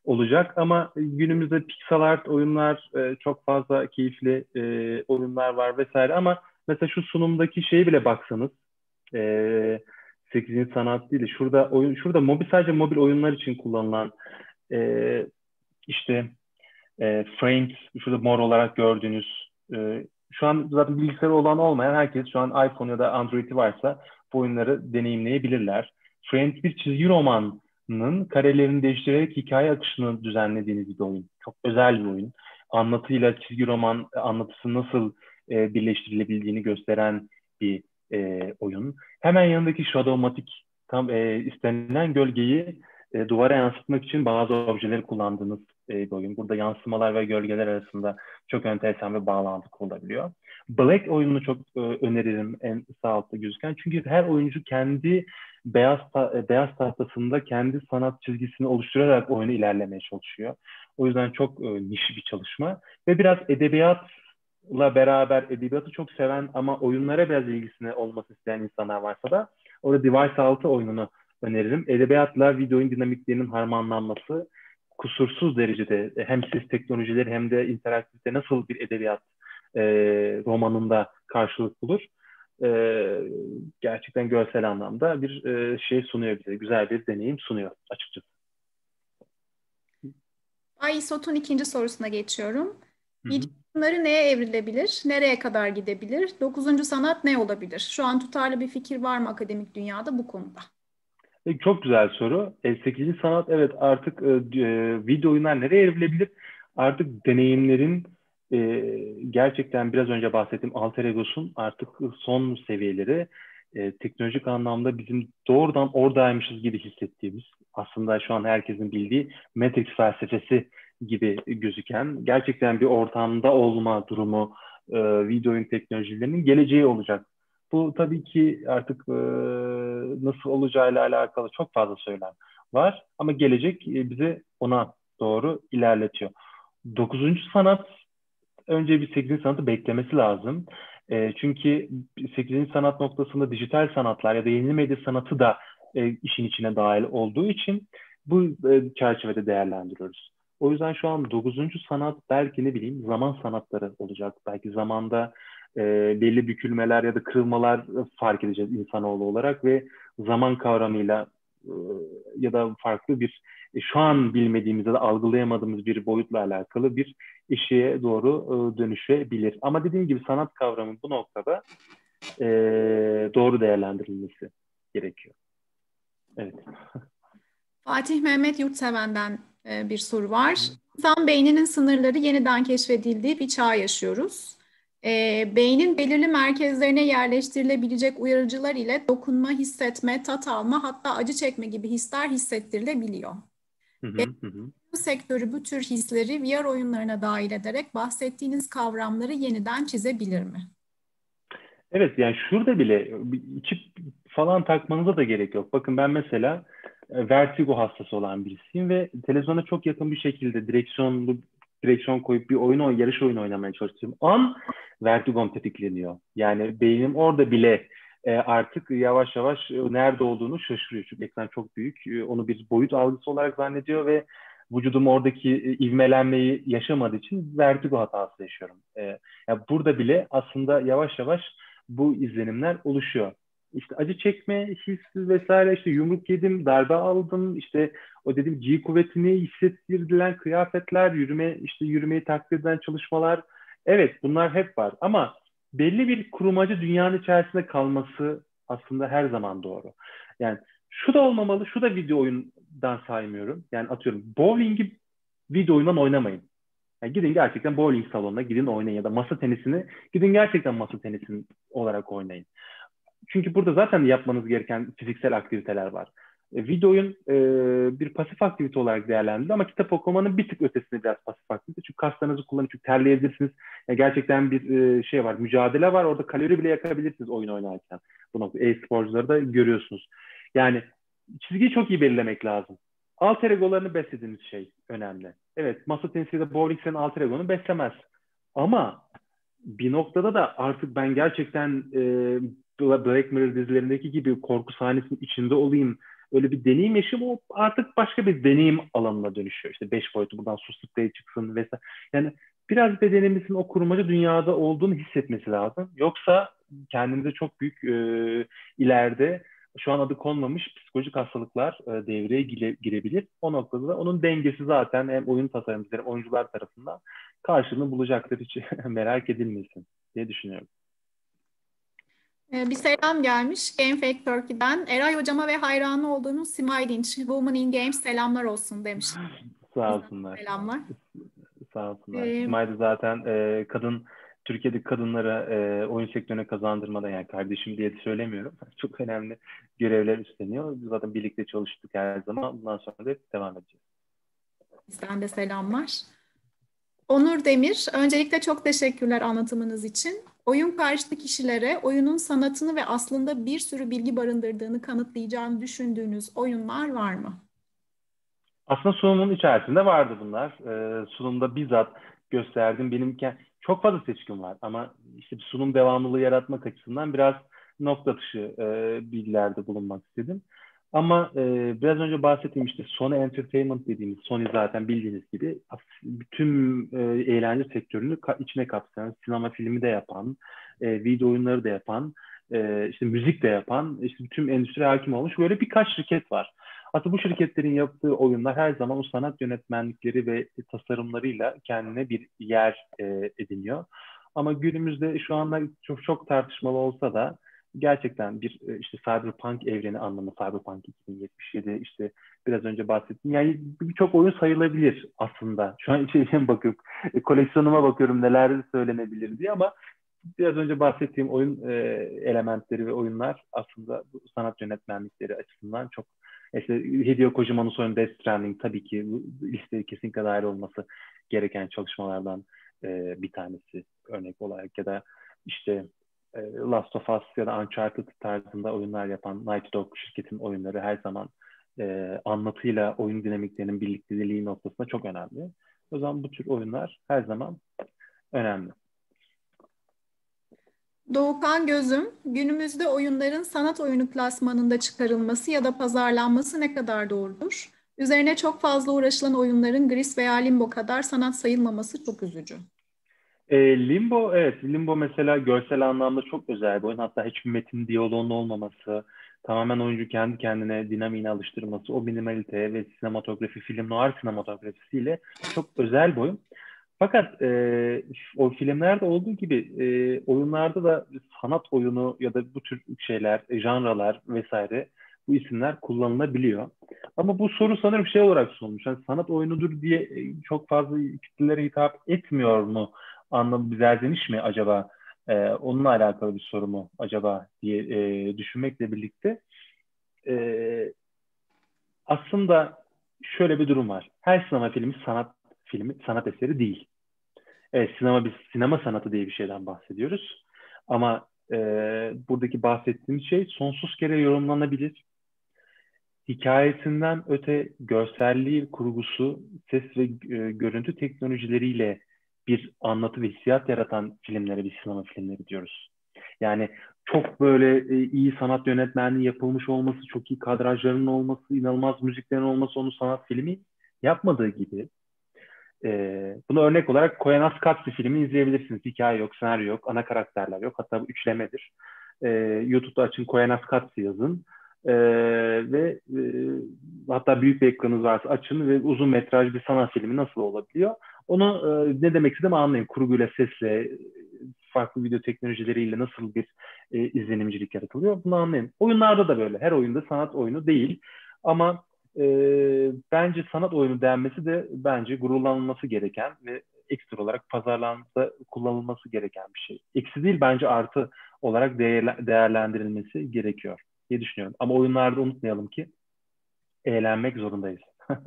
olacak. Ama günümüzde pixel art oyunlar, e, çok fazla keyifli e, oyunlar var vesaire. Ama mesela şu sunumdaki şeye bile baksanız, e, sekizinci sanat değil de şurada oyun, şurada mobil, sadece mobil oyunlar için kullanılan e, işte e, frames, şurada mor olarak gördüğünüz, e, şu an zaten bilgisayarı olan olmayan herkes şu an iPhone ya da Android'i varsa bu oyunları deneyimleyebilirler. Frames bir çizgi romanın karelerini değiştirerek hikaye akışını düzenlediğiniz bir oyun. Çok özel bir oyun. Anlatıyla çizgi roman anlatısı nasıl e, birleştirilebildiğini gösteren bir e, oyun. Hemen yanındaki Shadowmatic, tam e, istenilen gölgeyi e, duvara yansıtmak için bazı objeleri kullandığınız e, bir oyun. Burada yansımalar ve gölgeler arasında çok enteresan bir bağlantı kurulabiliyor. Black oyununu çok e, öneririm, en sağ altta gözüken. Çünkü her oyuncu kendi beyaz ta- beyaz tahtasında kendi sanat çizgisini oluşturarak oyunu ilerlemeye çalışıyor. O yüzden çok e, niş bir çalışma. Ve biraz edebiyatla beraber, edebiyatı çok seven ama oyunlara biraz ilgisine olması isteyen insanlar varsa da orada Device altı oyununu öneririm. Edebiyatla video oyun dinamiklerinin harmanlanması kusursuz derecede hem ses teknolojileri hem de interaktifte nasıl bir edebiyat e, romanında karşılık bulur. E, gerçekten görsel anlamda bir e, şey sunuyor bize. Güzel bir deneyim sunuyor açıkçası.
Ay Sot'un ikinci sorusuna geçiyorum. Video oyunları neye evrilebilir? Nereye kadar gidebilir? Dokuzuncu sanat ne olabilir? Şu an tutarlı bir fikir var mı akademik dünyada bu konuda?
Çok güzel soru. sekizinci sanat, evet, artık e, video oyunlar nereye evrilebilir? Artık deneyimlerin e, gerçekten biraz önce bahsettiğim alter egosun artık son seviyeleri, e, teknolojik anlamda bizim doğrudan oradaymışız gibi hissettiğimiz, aslında şu an herkesin bildiği Matrix felsefesi gibi gözüken, gerçekten bir ortamda olma durumu e, video oyun teknolojilerinin geleceği olacak. Bu tabii ki artık e, nasıl olacağıyla alakalı çok fazla söylem var. Ama gelecek e, bizi ona doğru ilerletiyor. Dokuzuncu sanat, önce bir sekizinci sanatı beklemesi lazım. E, çünkü sekizinci sanat noktasında dijital sanatlar ya da yeni medya sanatı da e, işin içine dahil olduğu için bu e, çerçevede değerlendiriyoruz. O yüzden şu an dokuzuncu sanat belki ne bileyim zaman sanatları olacak. Belki zamanda e, belli bükülmeler ya da kırılmalar fark edeceğiz insanoğlu olarak ve zaman kavramıyla e, ya da farklı bir e, şu an bilmediğimiz ya da algılayamadığımız bir boyutla alakalı bir eşiğe doğru e, dönüşebilir. Ama dediğim gibi sanat kavramı bu noktada e, doğru değerlendirilmesi gerekiyor. Evet.
Fatih Mehmet Yurtseven'den e, bir soru var. İnsan beyninin sınırları yeniden keşfedildiği bir çağ yaşıyoruz. E, beynin belirli merkezlerine yerleştirilebilecek uyarıcılar ile dokunma, hissetme, tat alma, hatta acı çekme gibi hisler hissettirilebiliyor.
Hı hı, hı.
Bu sektörü bu tür hisleri V R oyunlarına dahil ederek bahsettiğiniz kavramları yeniden çizebilir mi?
Evet, yani şurada bile içip falan takmanıza da gerek yok. Bakın ben mesela vertigo hastası olan birisiyim ve televizyona çok yakın bir şekilde direksiyonlu direksiyon koyup bir oyun, yarış oyunu oynamaya çalıştığım an vertigom tetikleniyor. Yani beynim orada bile e, artık yavaş yavaş nerede olduğunu şaşırıyor. Çünkü ekran çok büyük. E, onu bir boyut algısı olarak zannediyor ve vücudum oradaki e, ivmelenmeyi yaşamadığı için vertigo hatası yaşıyorum. E, yani burada bile aslında yavaş yavaş bu izlenimler oluşuyor. İşte acı çekme hissi vesaire, işte yumruk yedim, darbe aldım, işte o dediğim G kuvvetini hissettirilen kıyafetler, yürüme, işte yürümeyi taklit eden çalışmalar. Evet, bunlar hep var ama belli bir kurmacı dünyanın içerisinde kalması aslında her zaman doğru. Yani şu da olmamalı, şu da video oyundan saymıyorum. Yani atıyorum bowling'i video oyundan oynamayın. Yani gidin gerçekten bowling salonuna gidin oynayın ya da masa tenisini gidin gerçekten masa tenisi olarak oynayın. Çünkü burada zaten yapmanız gereken fiziksel aktiviteler var. E, video oyun e, bir pasif aktivite olarak değerlendirildi ama kitap okumanın bir tık ötesinde biraz pasif aktivite. Çünkü kaslarınızı kullanıp çünkü terleyebilirsiniz. Yani gerçekten bir e, şey var, mücadele var. Orada kalori bile yakabilirsiniz oyun oynarken. Bu nokta e-sporcuları da görüyorsunuz. Yani çizgiyi çok iyi belirlemek lazım. Alter egolarını beslediğiniz şey önemli. Evet, masa tenisi ya da bowling senin alter egonu beslemez. Ama bir noktada da artık ben gerçekten e, Black Mirror dizilerindeki gibi korku sahnesinin içinde olayım öyle bir deneyim yaşıyor. O artık başka bir deneyim alanına dönüşüyor. İşte beş boyutu buradan su spreyi çıksın vesaire. Yani biraz bedenimizin o kurmaca dünyada olduğunu hissetmesi lazım. Yoksa kendimize çok büyük e, ileride şu an adı konmamış psikolojik hastalıklar e, devreye gire, girebilir. O noktada da onun dengesi zaten hem oyun tasarımcıları hem oyuncular tarafından karşılığını bulacaktır. Hiç merak edilmesin diye düşünüyorum.
Bir selam gelmiş Game Fake Turkey'den. Eray hocama ve hayranı olduğunuz Simay Dinç, Women in Games selamlar olsun demiş.
Sağ olsunlar.
Selamlar.
Sağ olsunlar.
Ee,
Simay da zaten e, kadın Türkiye'deki kadınlara e, oyun sektörüne kazandırmada, yani kardeşim diye de söylemiyorum. Çok önemli görevler üstleniyor. Biz zaten birlikte çalıştık her zaman. Bundan sonra da devam edeceğiz.
Bizden de selamlar. Onur Demir, öncelikle çok teşekkürler anlatımınız için. Oyun karşıtı kişilere oyunun sanatını ve aslında bir sürü bilgi barındırdığını kanıtlayacağını düşündüğünüz oyunlar var mı?
Aslında sunumun içerisinde vardı bunlar. Ee, sunumda bizzat gösterdim. Benim çok fazla seçkim var ama işte sunum devamlılığı yaratmak açısından biraz nokta atışı e, bilgilerde bulunmak istedim. Ama e, biraz önce bahsettiğim işte Sony Entertainment dediğimiz, Sony zaten bildiğiniz gibi bütün e, eğlence sektörünü ka- içine kapsayan, sinema filmi de yapan, e, video oyunları da yapan, e, işte müzik de yapan, işte bütün endüstri hakim olmuş böyle birkaç şirket var. Aslında bu şirketlerin yaptığı oyunlar her zaman o sanat yönetmenlikleri ve tasarımlarıyla kendine bir yer e, ediniyor. Ama günümüzde şu anda çok çok tartışmalı olsa da gerçekten bir işte Cyberpunk evreni anlamı, Cyberpunk iki bin yetmiş yedi, işte biraz önce bahsettim. Yani birçok oyun sayılabilir aslında. Şu an içeriye bakıyorum, koleksiyonuma bakıyorum neler söylenebilir diye, ama biraz önce bahsettiğim oyun e, elementleri ve oyunlar aslında bu sanat yönetmenlikleri açısından çok. İşte Hideo Kojima'nın oyunu Death Stranding tabii ki listeye kesinlikle dahil olması gereken çalışmalardan e, bir tanesi örnek olarak, ya da işte e, Last of Us ya da Uncharted tarzında oyunlar yapan Naughty Dog şirketin oyunları her zaman e, anlatıyla oyun dinamiklerinin birlikteliği noktasında çok önemli. O zaman bu tür oyunlar her zaman önemli.
Doğukan Gözüm, günümüzde oyunların sanat oyunu klasmanında çıkarılması ya da pazarlanması ne kadar doğrudur? Üzerine çok fazla uğraşılan oyunların Gris veya Limbo kadar sanat sayılmaması çok üzücü.
E, Limbo, evet. Limbo mesela görsel anlamda çok özel bir oyun. Hatta hiçbir metin diyaloğunun olmaması, tamamen oyuncu kendi kendine dinamiğine alıştırması, o minimalite ve sinematografi, film noir sinematografisiyle çok özel bir oyun. Fakat e, o filmlerde olduğu gibi e, oyunlarda da sanat oyunu ya da bu tür şeyler, janralar vesaire bu isimler kullanılabiliyor. Ama bu soru sanırım şey olarak sorulmuş. Yani sanat oyunudur diye e, çok fazla kitlelere hitap etmiyor mu? Anlamı bir zerzeniş mi acaba? E, onunla alakalı bir soru mu acaba diye e, düşünmekle birlikte e, aslında şöyle bir durum var. Her sinema filmi sanat filmi, sanat eseri değil. Evet, sinema biz sinema sanatı diye bir şeyden bahsediyoruz. Ama e, buradaki bahsettiğimiz şey sonsuz kere yorumlanabilir. Hikayesinden öte görselliği, kurgusu, ses ve e, görüntü teknolojileriyle bir anlatı ve hissiyat yaratan filmlere biz sinema filmleri diyoruz. Yani çok böyle e, iyi sanat yönetmenliği yapılmış olması, çok iyi kadrajlarının olması, inanılmaz müziklerin olması onu sanat filmi yapmadığı gibi. Ee, bunu örnek olarak Koyanas Katsi filmi izleyebilirsiniz. Hikaye yok, senaryo yok, ana karakterler yok. Hatta bu üçlemedir. Ee, YouTube'da açın, Koyanas Katsi yazın. Ee, ve e, hatta büyük bir ekranınız varsa açın ve uzun metraj bir sanat filmi nasıl olabiliyor? Onu e, ne demek istediğimi anlayın. Kurguyla, sesle, farklı video teknolojileriyle nasıl bir e, izlenimcilik yaratılıyor? Bunu anlayın. Oyunlarda da böyle. Her oyunda sanat oyunu değil. Ama e, bence sanat oyunu denmesi de bence gururlanılması gereken ve ekstra olarak pazarlanmada kullanılması gereken bir şey. Eksi değil, bence artı olarak değerle, değerlendirilmesi gerekiyor diye düşünüyorum. Ama oyunlarda unutmayalım ki eğlenmek zorundayız.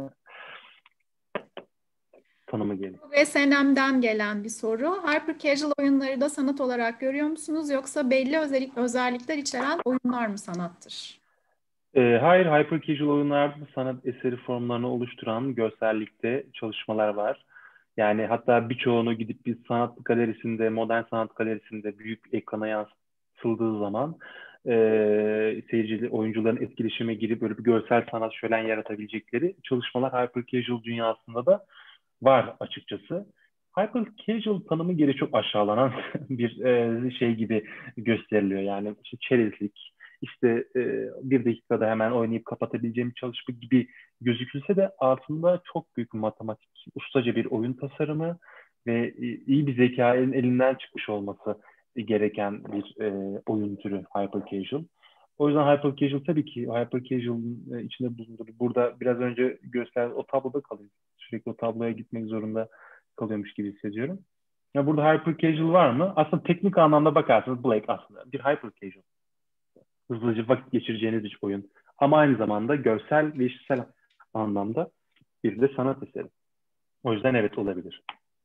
Tanımı geliyor.
Ve S N M'den gelen bir soru. Hyper casual oyunları da sanat olarak görüyor musunuz? Yoksa belli özellik, özellikler içeren oyunlar mı sanattır?
E, hayır, hyper casual oyunlarda sanat eseri formlarını oluşturan görsellikte çalışmalar var. Yani hatta birçoğunu gidip bir sanat galerisinde, modern sanat galerisinde büyük ekrana yansıtıldığı zaman e, seyircili oyuncuların etkileşime girip böyle bir görsel sanat şölen yaratabilecekleri çalışmalar hyper casual dünyasında da var açıkçası. Hyper casual tanımı geri çok aşağılanan bir e, şey gibi gösteriliyor. Yani işte çerezlik, işte e, bir dakikada hemen oynayıp kapatabileceğim çalışma gibi gözükülse de altında çok büyük matematik, ustaca bir oyun tasarımı ve iyi bir zekanın elinden çıkmış olması gereken bir e, oyun türü hyper casual. O yüzden hyper casual tabii ki hyper casual'ın içinde bulunduğu burada biraz önce göster o tabloda kalıyor. Sürekli o tabloya gitmek zorunda kalıyormuş gibi hissediyorum. Ya burada hyper casual var mı? Aslında teknik anlamda bakarsanız Blake aslında bir hyper casual. Hızlıca vakit geçireceğiniz bir oyun. Ama aynı zamanda görsel ve işitsel anlamda bir de sanat eseri. O yüzden evet olabilir.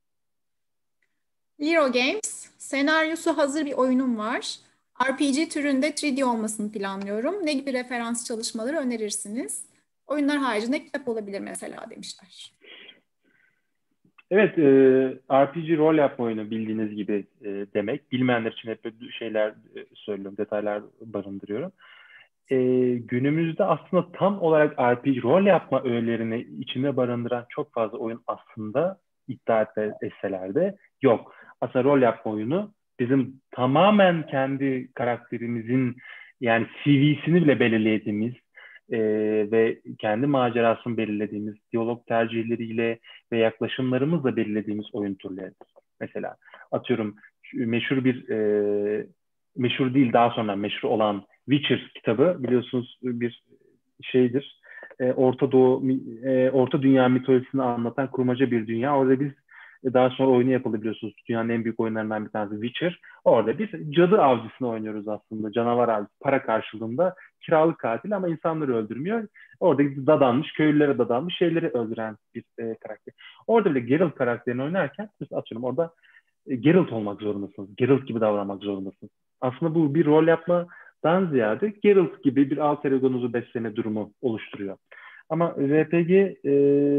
Lero Games, senaryosu hazır bir oyunum var. R P G türünde üç D olmasını planlıyorum. Ne gibi referans çalışmaları önerirsiniz? Oyunlar haricinde kitap olabilir mesela demişler.
Evet, e, R P G rol yapma oyunu bildiğiniz gibi e, demek. Bilmeyenler için hep böyle şeyler e, söylüyorum, detaylar barındırıyorum. E, günümüzde aslında tam olarak R P G rol yapma öğelerini içinde barındıran çok fazla oyun aslında iddia etseler de yok. Aslında rol yapma oyunu bizim tamamen kendi karakterimizin yani C V'sini bile belirlediğimiz e, ve kendi macerasını belirlediğimiz diyalog tercihleriyle ve yaklaşımlarımızla belirlediğimiz oyun türleridir. Mesela atıyorum meşhur bir e, meşhur değil daha sonra meşhur olan Witcher kitabı biliyorsunuz bir şeydir. E, Orta Doğu, e, Orta Dünya mitolojisini anlatan kurmaca bir dünya. Orada biz e, daha sonra oyunu yapıldı biliyorsunuz. Dünyanın en büyük oyunlarından bir tanesi Witcher. Orada biz cadı avcısını oynuyoruz aslında. Canavar avcısı. Para karşılığında kiralık katil ama insanları öldürmüyor. Orada dadanmış, köylülere dadanmış, şeyleri öldüren bir e, karakter. Orada bile Geralt karakterini oynarken mesela atıyorum orada e, Geralt olmak zorundasınız. Geralt gibi davranmak zorundasınız. Aslında bu bir rol yapmadan ziyade Geralt gibi bir alter ego'nuzu besleme durumu oluşturuyor. Ama R P G e,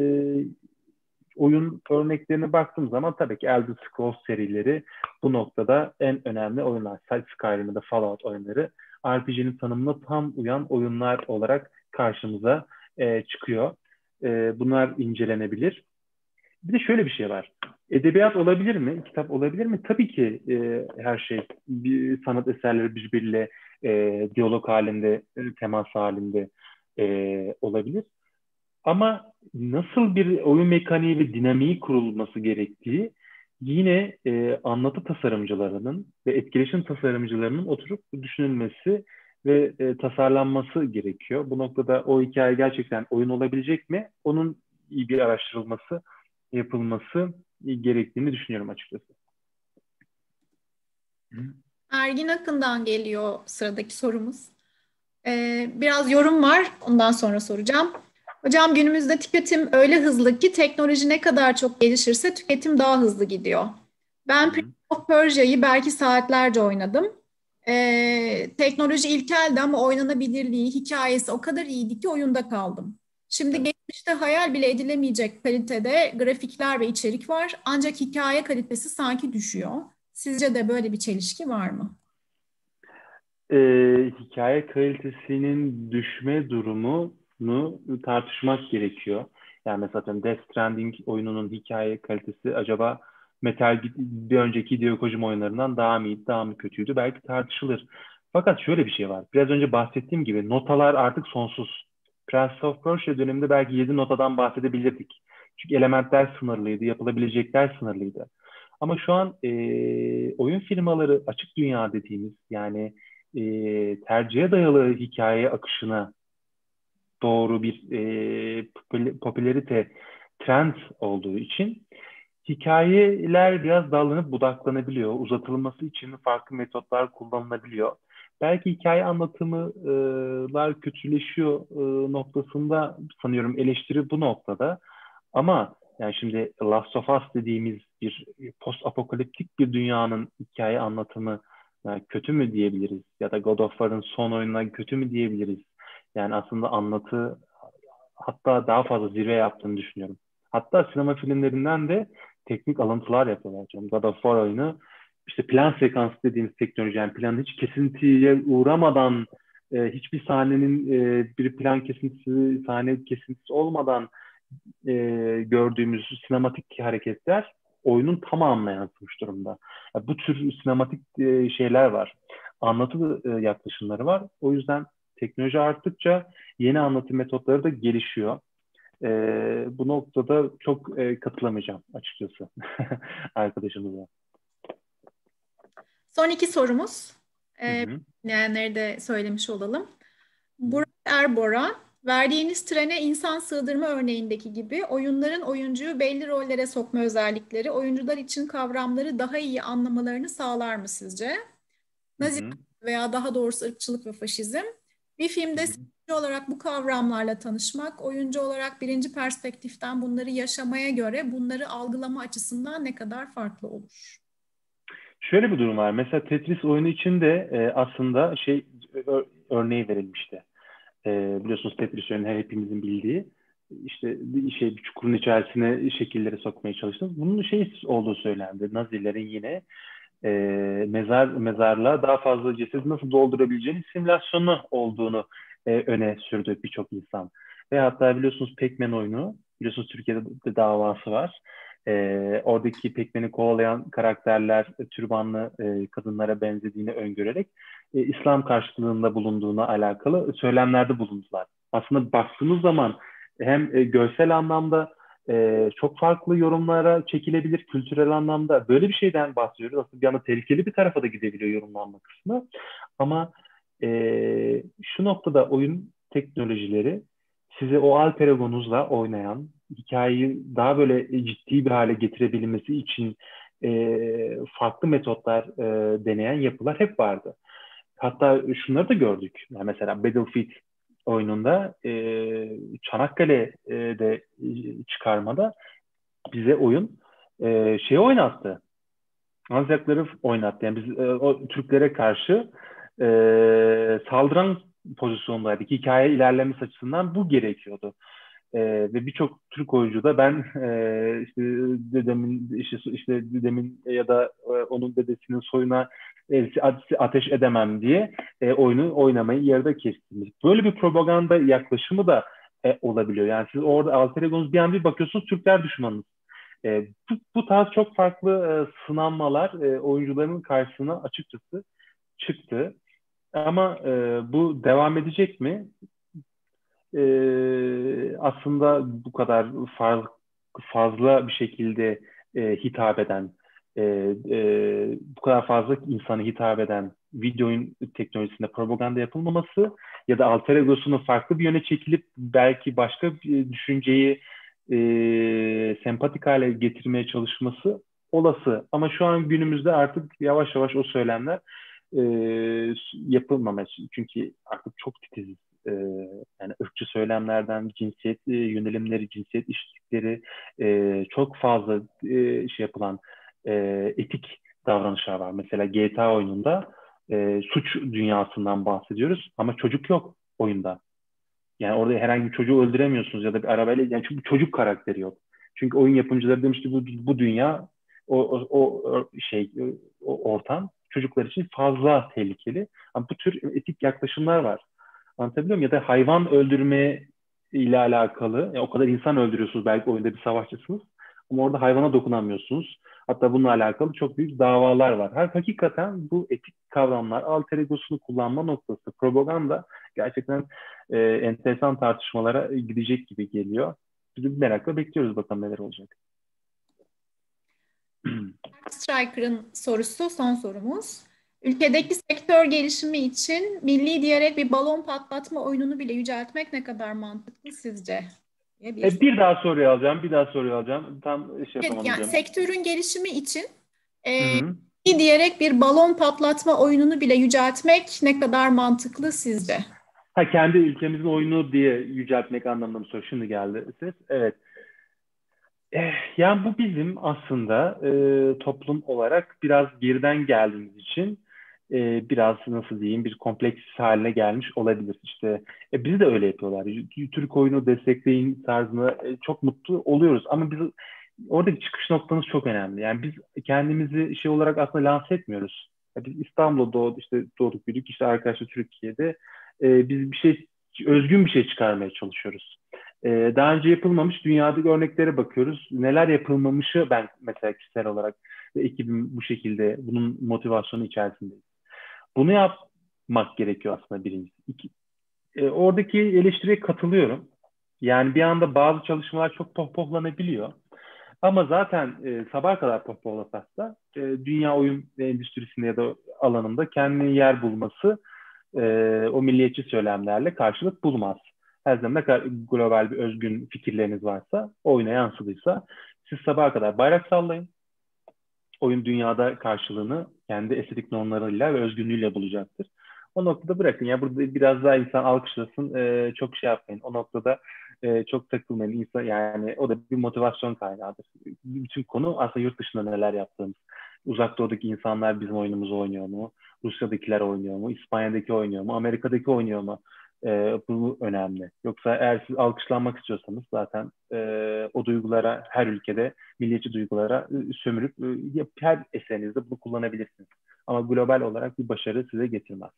oyun örneklerine baktığım zaman tabii ki Elder Scrolls serileri bu noktada en önemli oyunlar. Skyrim ya da Fallout oyunları R P G'nin tanımına tam uyan oyunlar olarak karşımıza e, çıkıyor. E, bunlar incelenebilir. Bir de şöyle bir şey var. Edebiyat olabilir mi? Kitap olabilir mi? Tabii ki e, her şey bir sanat eserleri birbiriyle e, diyalog halinde, e, temas halinde e, olabilir. Ama nasıl bir oyun mekaniği ve dinamiği kurulması gerektiği yine e, anlatı tasarımcılarının ve etkileşim tasarımcılarının oturup düşünülmesi ve e, tasarlanması gerekiyor. Bu noktada o hikaye gerçekten oyun olabilecek mi? Onun iyi bir araştırılması, yapılması gerektiğini düşünüyorum açıkçası.
Ergin Akın'dan geliyor sıradaki sorumuz. Ee, biraz yorum var, ondan sonra soracağım. Hocam günümüzde tüketim öyle hızlı ki teknoloji ne kadar çok gelişirse tüketim daha hızlı gidiyor. Ben Prince of Persia'yı belki saatlerce oynadım. Ee, teknoloji ilkeldi ama oynanabilirliği, hikayesi o kadar iyiydi ki oyunda kaldım. Şimdi geçmişte hayal bile edilemeyecek kalitede grafikler ve içerik var. Ancak hikaye kalitesi sanki düşüyor. Sizce de böyle bir çelişki var mı?
Ee, hikaye kalitesinin düşme durumunu tartışmak gerekiyor. Yani mesela Death Stranding oyununun hikaye kalitesi acaba Metal bir önceki Hideo Kojima oyunlarından daha mı iyi, daha mı kötüydü? Belki tartışılır. Fakat şöyle bir şey var. Biraz önce bahsettiğim gibi notalar artık sonsuz. Prince of Persia döneminde belki yedi notadan bahsedebilirdik. Çünkü elementler sınırlıydı, yapılabilecekler sınırlıydı. Ama şu an e, oyun firmaları açık dünya dediğimiz yani e, tercihe dayalı hikaye akışına doğru bir e, popülerite trend olduğu için hikayeler biraz dallanıp budaklanabiliyor. Uzatılması için farklı metotlar kullanılabiliyor. Belki hikaye anlatımlar kötüleşiyor e, noktasında sanıyorum eleştiri bu noktada. Ama yani şimdi Last of Us dediğimiz bir post apokaliptik bir dünyanın hikaye anlatımı yani kötü mü diyebiliriz? Ya da God of War'ın son oyununa kötü mü diyebiliriz? Yani aslında anlatı hatta daha fazla zirve yaptığını düşünüyorum. Hatta sinema filmlerinden de teknik alıntılar yapıyorlar. God of War oyunu işte plan sekans dediğimiz teknoloji, yani planın hiç kesintiye uğramadan, e, hiçbir sahnenin e, bir plan kesintisi, sahne kesintisi olmadan e, gördüğümüz sinematik hareketler oyunun tamamına yansımış durumda. Yani bu tür sinematik e, şeyler var. Anlatı e, yaklaşımları var. O yüzden teknoloji arttıkça yeni anlatım metotları da gelişiyor. E, bu noktada çok e, katılamayacağım açıkçası arkadaşımıza.
Son iki sorumuz. Ee,
Hı hı.
dinleyenlere de söylemiş olalım. Burak Erboran, verdiğiniz trene insan sığdırma örneğindeki gibi oyunların oyuncuyu belli rollere sokma özellikleri oyuncular için kavramları daha iyi anlamalarını sağlar mı sizce? Nazi veya daha doğrusu ırkçılık ve faşizm. Bir filmde seyirci olarak bu kavramlarla tanışmak, oyuncu olarak birinci perspektiften bunları yaşamaya göre bunları algılama açısından ne kadar farklı olur?
Şöyle bir durum var. Mesela Tetris oyunu için de e, aslında şey ö- örneği verilmişti. E, biliyorsunuz Tetris oyunu hepimizin bildiği. İşte bir şey bir çukurun içerisine şekilleri sokmaya çalıştınız. Bunun şey olduğu söylendi. Nazilerin yine e, mezar mezarlığa daha fazla cesedi nasıl doldurabileceğini simülasyonu olduğunu e, öne sürdü birçok insan. Ve hatta biliyorsunuz Pac-Man oyunu, biliyorsunuz Türkiye'de de davası var. E, oradaki Pac-Man'i kovalayan karakterler e, türbanlı e, kadınlara benzediğini öngörerek e, İslam karşıtlığında bulunduğuna alakalı söylemlerde bulundular. Aslında baktığınız zaman hem e, görsel anlamda e, çok farklı yorumlara çekilebilir, kültürel anlamda böyle bir şeyden bahsediyoruz. Aslında bir anda tehlikeli bir tarafa da gidebiliyor yorumlanma kısmı. Ama e, şu noktada oyun teknolojileri size o alter egonuzla oynayan, hikayeyi daha böyle ciddi bir hale getirebilmesi için e, farklı metotlar e, deneyen yapılar hep vardı. Hatta şunları da gördük. Yani mesela Battlefield oyununda e, Çanakkale'de çıkarmada bize oyun e, şeyi oynattı. Ancakları oynattı. Yani biz e, o Türklere karşı e, saldıran pozisyondaydık. Hikaye ilerlemesi açısından bu gerekiyordu. E, ve birçok Türk oyuncu da ben e, işte dedemin işte, işte dedemin ya da e, onun dedesinin soyuna e, ateş edemem diye e, oyunu oynamayı yarıda kestim. Böyle bir propaganda yaklaşımı da e, olabiliyor. Yani siz orada alter egonuz bir an bir bakıyorsunuz Türkler düşmanınız. E, bu, bu tarz çok farklı e, sınanmalar e, oyuncuların karşısına açıkçası çıktı. Ama e, bu devam edecek mi? E, aslında bu kadar faz, fazla bir şekilde e, hitap eden, e, e, bu kadar fazla insana hitap eden video oyun teknolojisinde propaganda yapılmaması ya da alter egosunun farklı bir yöne çekilip belki başka bir düşünceyi e, sempatik hale getirmeye çalışması olası. Ama şu an günümüzde artık yavaş yavaş o söylemler e, yapılmaması. Çünkü artık çok titiziz. E, yani ırkçı söylemlerden cinsiyet e, yönelimleri, cinsiyet eşitlikleri e, çok fazla e, şey yapılan e, etik davranışlar var. Mesela G T A oyununda e, suç dünyasından bahsediyoruz ama çocuk yok oyunda. Yani orada herhangi bir çocuğu öldüremiyorsunuz ya da bir arabayla, yani çünkü çocuk karakteri yok. Çünkü oyun yapımcıları demiş ki bu, bu dünya o, o, o şey o ortam çocuklar için fazla tehlikeli. Ama bu tür etik yaklaşımlar var. Anlatabiliyor muyum? Ya da hayvan öldürme ile alakalı. Yani o kadar insan öldürüyorsunuz, belki oyunda bir savaşçısınız. Ama orada hayvana dokunamıyorsunuz. Hatta bununla alakalı çok büyük davalar var. Her hakikaten bu etik kavramlar, alter egosunu kullanma noktası, propaganda gerçekten e, enteresan tartışmalara gidecek gibi geliyor. Biz merakla bekliyoruz bakalım neler olacak.
Striker'ın sorusu son sorumuz. Ülkedeki sektör gelişimi için milli diyerek bir balon patlatma oyununu bile yüceltmek ne kadar mantıklı sizce? Bir,
e, bir daha soruyu alacağım, bir daha soruyu alacağım. Tam şey yapamadım.
Yani sektörün gelişimi için e,
Hı-hı.
milli diyerek bir balon patlatma oyununu bile yüceltmek ne kadar mantıklı sizce?
Ha, kendi ülkemizin oyunu diye yüceltmek anlamında mı soru? Şimdi geldi ses. Evet. Yani bu bizim aslında e, toplum olarak biraz geriden geldiğimiz için e, biraz nasıl diyeyim bir kompleks haline gelmiş olabilir. İşte e, bizi de öyle yapıyorlar. Türk oyunu destekleyin tarzında e, çok mutlu oluyoruz. Ama biz oradaki çıkış noktamız çok önemli. Yani biz kendimizi şey olarak aslında lanse etmiyoruz. Yani biz İstanbul'da doğduk, işte doğduk büyüdük, işte arkadaşlar Türkiye'de. E, biz bir şey, özgün bir şey çıkarmaya çalışıyoruz. E, daha önce yapılmamış dünyadaki örneklere bakıyoruz. Neler yapılmamışı ben mesela kişisel olarak ve ekibim bu şekilde bunun motivasyonu içerisindeyiz. Bunu yapmak gerekiyor aslında birincisi. İki, e, oradaki eleştiriye katılıyorum. Yani bir anda bazı çalışmalar çok pohpohlanabiliyor. Ama zaten e, sabaha kadar pohpohlasak da e, dünya oyun endüstrisinde ya da alanında kendine yer bulması e, o milliyetçi söylemlerle karşılık bulmaz. Her zaman ne kadar global bir özgün fikirleriniz varsa, oyuna yansıdıysa siz sabaha kadar bayrak sallayın. Oyun dünyada karşılığını kendi estetik normlarıyla ve özgünlüğüyle bulacaktır. O noktada bırakın. Ya burada biraz daha insan alkışlasın, e, çok şey yapmayın. O noktada e, çok takılmayın. İnsan, yani o da bir motivasyon kaynağıdır. Bütün konu aslında yurt dışında neler yaptığımız. Uzak Doğu'daki insanlar bizim oyunumuzu oynuyor mu? Rusya'dakiler oynuyor mu? İspanya'daki oynuyor mu? Amerika'daki oynuyor mu? E, bu önemli. Yoksa eğer siz alkışlanmak istiyorsanız zaten e, o duygulara, her ülkede milliyetçi duygulara e, sömürüp e, her eserinizde bunu kullanabilirsiniz. Ama global olarak bir başarı size getirmez.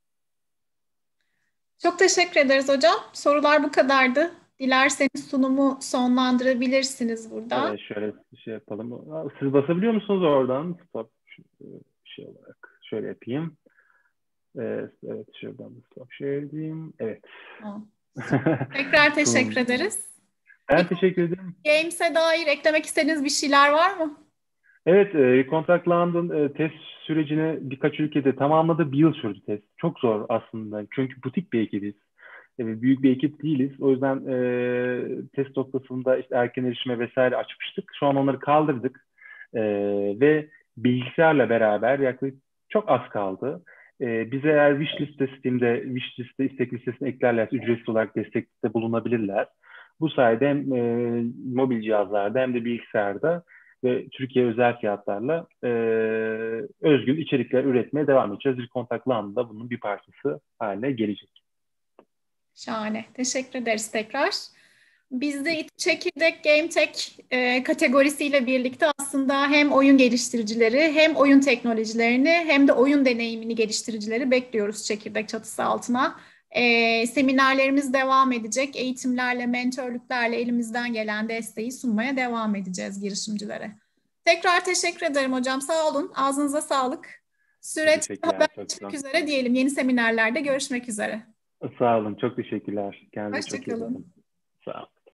Çok teşekkür ederiz hocam. Sorular bu kadardı. Dilerseniz sunumu sonlandırabilirsiniz burada.
Evet, şöyle bir şey yapalım. Siz basabiliyor musunuz oradan? Stop şey olarak. Şöyle yapayım. Evet, evet şuradan stop share diyeyim. Evet.
Tekrar teşekkür ederiz.
Ben teşekkür ederim.
Games'e dair eklemek istediğiniz bir şeyler var mı?
Evet, e, Contract London e, test sürecini birkaç ülkede tamamladı. Bir yıl sürdü test. Çok zor aslında. Çünkü butik bir ekibiz. E, büyük bir ekip değiliz. O yüzden e, test noktasında işte erken erişime vesaire açmıştık. Şu an onları kaldırdık. E, ve bilgisayarla beraber yaklaşık çok az kaldı. E, bize eğer wishlist Steam'de wishliste istek listesine eklerlerse ücretsiz olarak destekte bulunabilirler. Bu sayede hem e, mobil cihazlarda hem de bilgisayarda ve Türkiye özel fiyatlarla e, özgün içerikler üretmeye devam edeceğiz. Bir kontaklı anda bunun bir parçası haline gelecek.
Şahane. Teşekkür ederiz tekrar. Biz de İTÜ Çekirdek GameTech e, kategorisiyle birlikte aslında hem oyun geliştiricileri hem oyun teknolojilerini hem de oyun deneyimini geliştiricileri bekliyoruz Çekirdek çatısı altına. E, seminerlerimiz devam edecek. Eğitimlerle, mentörlüklerle elimizden gelen desteği sunmaya devam edeceğiz girişimcilere. Tekrar teşekkür ederim hocam. Sağ olun. Ağzınıza sağlık. Süreçte haberleşmek üzere diyelim. Yeni seminerlerde görüşmek üzere.
Sağ olun. Çok teşekkürler. Kendinize
Hoşça
çok iyi
kalın.
bakın. Sağ olun.